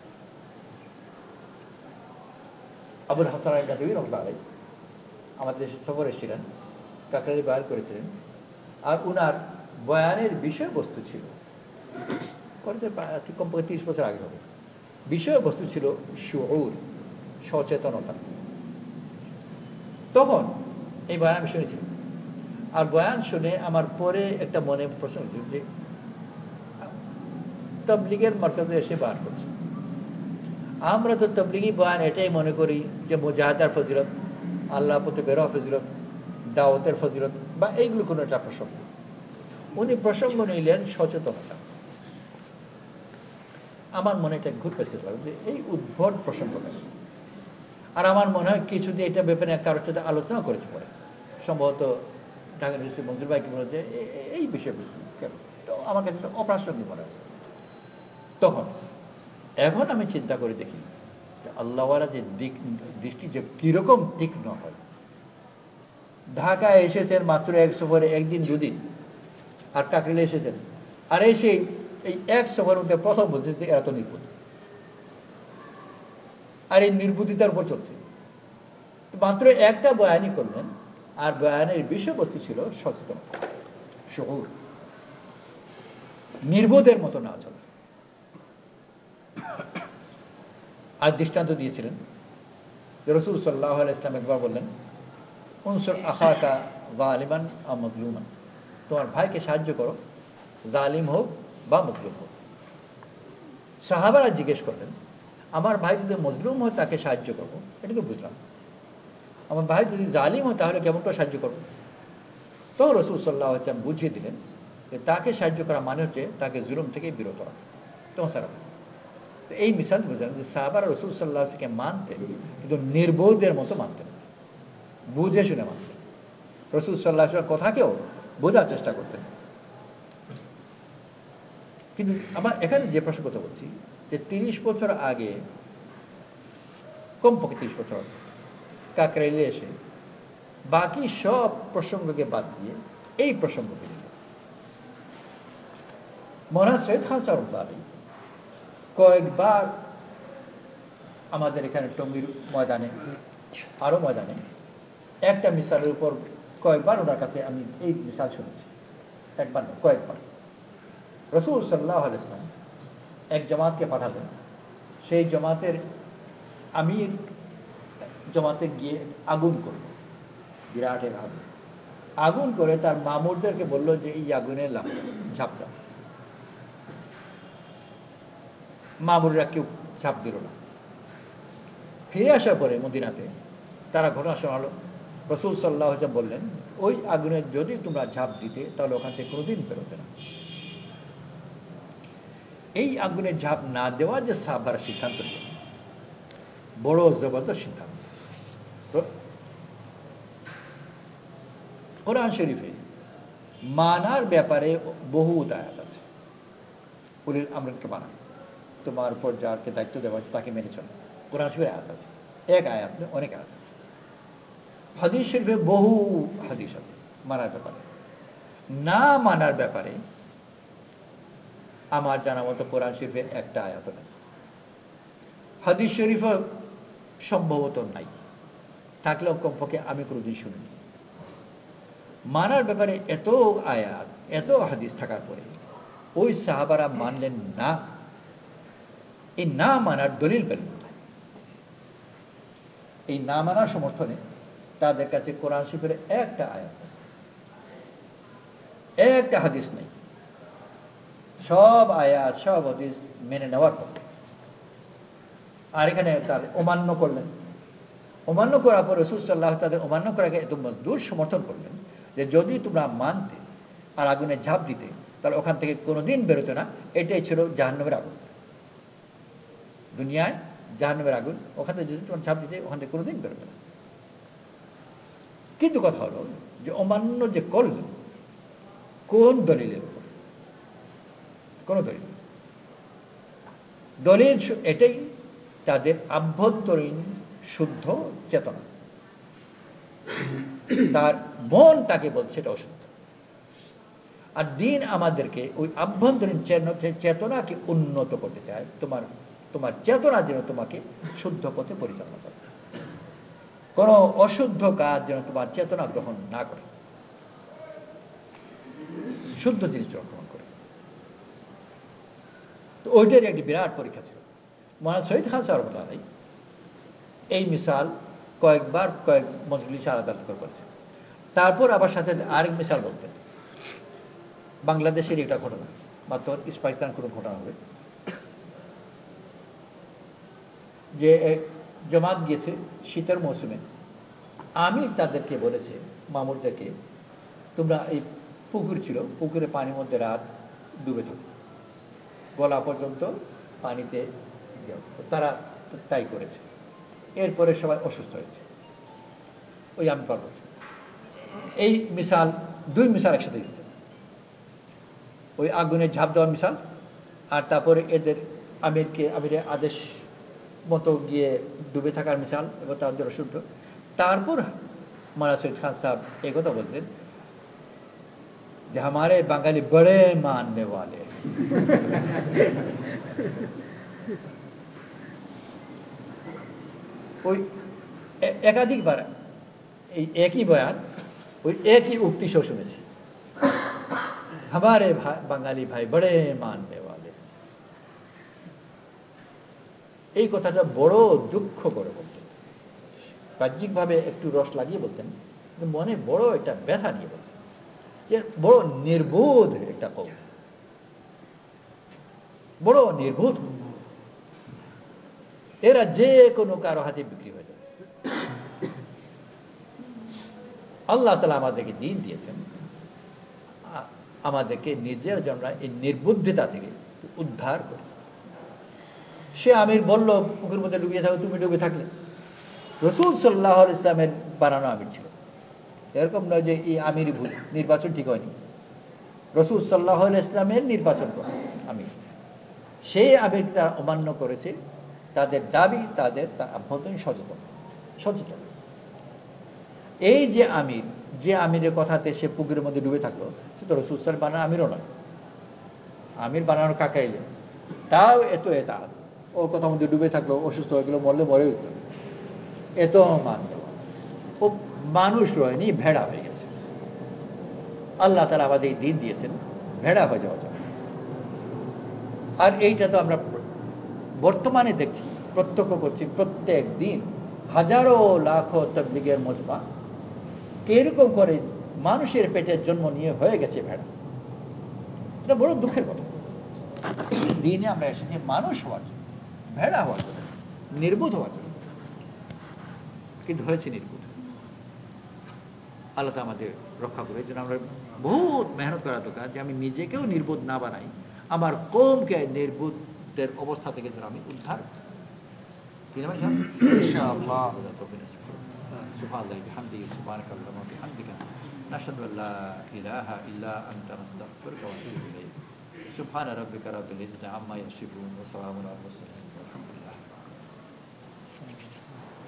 আবুল হাসান আল-নাদভী রাহমাতুল্লাহ আলাইহি আমাদের দেশে সফরে ছিলেন, কাকরাইলে বয়ান করেছিলেন। আর উনার বয়ানের বিষয়বস্তু ছিল, কমপক্ষে 30 বছর আগে হবে, বিষয়বস্তু ছিল শুউর, সচেতনতা। তখন এই বয়ান আমি শুনেছিলাম। আর বয়ান শুনে আমার পরে একটা মনে প্রশ্ন হয়েছিল যে তাবলীগের মারকাজে এসে বয়ান করছে, আমরা তো তাবলীগী বয়ান এটাই মনে করি যে মুজাহাদার ফজিলত, আল্লাহ পথে বের হওয়ার ফজিলত, দাওয়াতের ফজিলত, বা এইগুলো কোনো একটা প্রসঙ্গ। উনি প্রসঙ্গ নিলেন সচেতনতা। আমার মনে এটা ঘুরতে পারে যে এই উদ্ভট প্রসঙ্গ কেন। আর আমার মনে হয় কিছু দিয়ে এটা ব্যাপারে কারোর সাথে আলোচনা করেছে পরে, সম্ভবত ঢাকা ইউনিভার্সিটি মঞ্জুর ভাইকে বলে যে এই বিষয়বস্তু কেন, তো আমার কাছে অপ্রাসঙ্গিক মনে হয় তখন। এখন আমি চিন্তা করে দেখি আল্লাহওয়ালা যে দৃষ্টি যে কিরকম তীক্ষ্ণ হয়। ঢাকায় এসেছেন মাত্র এক সফরে, একদিন দুদিন, আর কাকরিলে এসেছেন, আর এসে এই এক সফরের মধ্যে প্রথম বলছে যে এত নির্বুদ্ধ, আর এই নির্বুদ্ধিতার উপর চলছে। মাত্র একটা বয়ানই করলেন, আর বয়ানের বিষয়বস্তু ছিল সচেতন, শুউর, নির্বোধের মতো না চলে। আর দৃষ্টান্ত দিয়েছিলেন যে রাসূল সাল্লাল্লাহু আলাইহি ওয়াসাল্লাম একবার বললেন, উনসুর আখাকা যালিমান আও মাজলুমান, তোমার ভাইকে সাহায্য করো, জালিম হোক বা মজলুম হোক। সাহাবারা জিজ্ঞেস করলেন, আমার ভাই যদি মজলুম হয় তাকে সাহায্য করবো, এটা তো বুঝলাম। আমার ভাই যদি জালিম হয় তাহলে কেমন করে সাহায্য করবো? তো রাসূল সাল্লাল্লাহু আলাইহি ওয়াসাল্লাম বুঝিয়ে দিলেন যে তাকে সাহায্য করা মানে হচ্ছে তাকে জুলুম থেকে বিরত রাখা। তোমার সারা এই মিসাল বুঝলেন যে সাহাবারা রাসূল সাল্লাল্লাহু আলাইহি ওয়াসাল্লামকে মানতেন, কিন্তু নির্বোধের মতো মানতেন, বুঝে শুনে মানতেন। রাসূল সাল্লাল্লাহু আলাইহি ওয়াসাল্লামের কথাকেও বোঝার চেষ্টা করতেন। কিন্তু আমার এখানে যে প্রসঙ্গটা বলছি যে 30 বছর আগে, কমপক্ষে 30 বছর কাকরাইলে এসে বাকি সব প্রসঙ্গকে বাদ দিয়ে এই প্রসঙ্গকে নিল। মৌলানা সৈয়দ খান সাহেব কয়েকবার আমাদের এখানে টঙ্গীর ময়দানে, আরো ময়দানে একটা মিসালের উপর কয়েকবার ওনার কাছে আমি এই মিসাল শুনেছি, একবার না কয়েকবার। রাসূল সাল্লাল্লাহু আলাইহি ওয়াসাল্লাম এক জামাতকে পাঠালেন, সেই জামাতের আমির জামাতে গিয়ে আগুন করল, বিরাট এক আগুন। আগুন করে তার মামুরদেরকে বলল যে এই আগুনে ঝাঁপ দাও। মামুররা কেউ ঝাঁপ দিল না। ফিরে আসার পরে মদিনাতে তারা ঘটনা শোনালো, রাসূল সাল্লাল্লাহু আলাইহি ওয়াসাল্লাম বললেন ওই আগুনে যদি তোমরা ঝাঁপ দিতে তাহলে ওখান থেকে কোনোদিন বেরোতে না। এই আগুনে ঝাঁপ না দেওয়ার যে সাহাবারা সিদ্ধান্ত নিল, বড় জবরদস্ত সিদ্ধান্ত। কোরআন শরীফে মানার ব্যাপারে বহু আয়াত আছে। উলিল আমরকে মানা, তোমার উপর যাকে দায়িত্ব দেওয়া আছে তাকে মেনে চলো, কোরআন শরীফে আয়াত আছে। এক আয়াত নয়, অনেক আয়াত আছে। হাদিস শরীফে বহু হাদিস আছে মানার ব্যাপারে। না মানার ব্যাপারে আমার জানা মতো কোরআন শরীফে একটা আয়াত নেই, হাদিস শরীফও সম্ভবত নাই, থাকলেও কমপক্ষে আমি কোনোদিন শুনিনি। মানার ব্যাপারে এত আয়াত, এত হাদিস থাকার পরে ওই সাহাবারা মানলেন না। এই না মানার দলিল পেলেন না। এই না মানার সমর্থনে তাদের কাছে কোরআন শরীফের একটা আয়াত নেই, একটা হাদিস নেই। সব আয়াত, সব হাদিস মেনে নেওয়ার পর আর এখানে তার অমান্য করলেন। অমান্য করার পর রাসূল সাল্লাল্লাহু আলাইহি ওয়াসাল্লাম তাদের অমান্য করাকে এত মজবুর সমর্থন করলেন যে যদি তোমরা মানতে আর আগুনে ঝাঁপ দিতে তাহলে ওখান থেকে কোনোদিন বেরোতে না। এটাই ছিল জাহান্নামের আগুন, দুনিয়ায় জাহান্নামের আগুন। ওখান থেকে যদি তোমরা ঝাঁপ দিতে ওখান থেকে কোনোদিন বেরোতে না। কিন্তু কথা হলো যে অমান্য যে করলেন কোন দলিলের উপর? কোন দলিল? দলিল এটাই তাদের আভ্যন্তরীণ শুদ্ধ চেতনা, তার মনটাকে বলছে এটা অশুদ্ধ। আর দিন আমাদেরকে ওই আভ্যন্তরীণ চেতনাকে উন্নত করতে চায়। তোমার চেতনা যেন তোমাকে শুদ্ধ পথে পরিচালনা করে, কোন অশুদ্ধ কাজ যেন তোমার চেতনা গ্রহণ না করে, শুদ্ধ জিনিস গ্রহণ করে। তো ওইটার একটি বিরাট পরীক্ষা ছিল। মৌলানা শহীদ খান সাহেব এই মিসাল কয়েকবার কয়েক মজলিসে আলাদা করে করেছে। তারপর আবার সাথে আরেক মিসাল বলতেন, বাংলাদেশের একটা ঘটনা, মাত্র ইস্ট পাকিস্তান কোনো ঘটনা হবে যে জামাত গিয়েছে শীতের মৌসুমে। আমির তাদেরকে বলেছে, মামুরদেরকে, তোমরা এই পুকুর ছিল, পুকুরে পানির মধ্যে রাত ডুবে থাকো, গলা পর্যন্ত পানিতে। তারা তাই করেছে। এরপরে সবাই অসুস্থ হয়েছে। ওই আমি পারব এই মিসাল, দুই মিসাল একসাথে দিতে, ওই আগুনে ঝাঁপ দেওয়ার মিসাল আর তারপরে এদের আমিরের আদেশ মতো গিয়ে ডুবে থাকার মিসাল এবং তাদের অশুদ্ধ। তারপর মৌলানা সৈয়দ খান সাহেব এই কথা বলতেন যে हमारे বাঙালি বড়ে মাননে ওয়ালে। ওই একাধিকবার এই একই বয়ান, ওই একই উক্তি সব শুনেছি, हमारे বাঙালি ভাই বড়ে মাননে ওয়ালে। এই কথাটা বড় দুঃখ করে বলতেন, বাহ্যিকভাবে একটু রস লাগিয়ে বলতেন, মনে বড় একটা ব্যথা নিয়ে বলতেন যে বড় নির্বোধ একটা কওম, বড় নির্বোধ। এরা যে কোনো কারো হাতে বিক্রি হয়ে যাবে। আল্লাহ তাআলা আমাদেরকে দ্বীন দিয়েছেন, আমাদেরকে নিজের জন্য এই নির্বুদ্ধিতা থেকে উদ্ধার করে সে আমির বলল পুকুরের মধ্যে ডুবিয়ে থাকো, তুমি ডুবে থাকলে। রাসূল সাল্লাল্লাহু আলাইহি ইসলামের বানানো আমির ছিল, এরকম নয় যে এই আমিরই ভুল, নির্বাচন ঠিক হয়নি। রাসূল সাল্লাল্লাহু আলাইহি ইসলামের নির্বাচন করা আমির, সেই আমিরটা অমান্য করেছে। তাদের দাবি তাদের আভ্যন্তরীণ সচেতন সচেতন এই যে আমির, যে আমিরের কথাতে সে পুকুরের মধ্যে ডুবে থাকলো, সে তো রাসূল সাল্লাল্লাহু বানানো আমিরও নয়। আমির বানানো কাকাইলে তাও এত এটা ও কথা মধ্যে ডুবে থাকলো, অসুস্থ হয়ে গেলো, মরলে মরে যেত, এত মানল। ও মানুষ রয়নি, ভেড়া হয়ে গেছে। আল্লাহ তাআলা আমাদের এই দিন দিয়েছেন ভেড়া হয়ে যাওয়া যাবে। আর এইটা তো আমরা বর্তমানে দেখছি, প্রত্যক্ষ করছি, প্রত্যেক দিন হাজারো লাখো তাবলীগের মজমা কিরকম করে মানুষের পেটের জন্ম নিয়ে হয়ে গেছে ভেড়া। এটা বড় দুঃখের কথা। দিনে আমরা এসেছি মানুষ হওয়ার জন্য, ভেড়া হওয়ার জন্য, নির্বোধ হওয়ার জন্য, কিন্তু হয়েছে নির্বোধ। আল্লাহ আমাদের রক্ষা করে। এই জন্য আমরা বহুত মেহনত করা দরকার যে আমি নিজেকেও নির্বোধ না বানাই, আমার কওমকে নির্বোধের অবস্থা থেকে যেন আমি উদ্ধার করি। ইনশাআল্লাহ। সুবহানাল্লাহি বিহামদিহি সুবহানাকাল্লাহুম্মা ওয়া বিহামদিকা নাশহাদু আল্লা ইলাহা ইল্লা আনতা নাস্তাগফিরুকা ওয়া নাতুবু ইলাইক। সুবহানা রাব্বিকা রাব্বিল ইজ্জাতি আম্মা ইয়াসিফুন ওয়া সালামুন আলাল মুরসালিন ওয়া আলহামদুলিল্লাহ।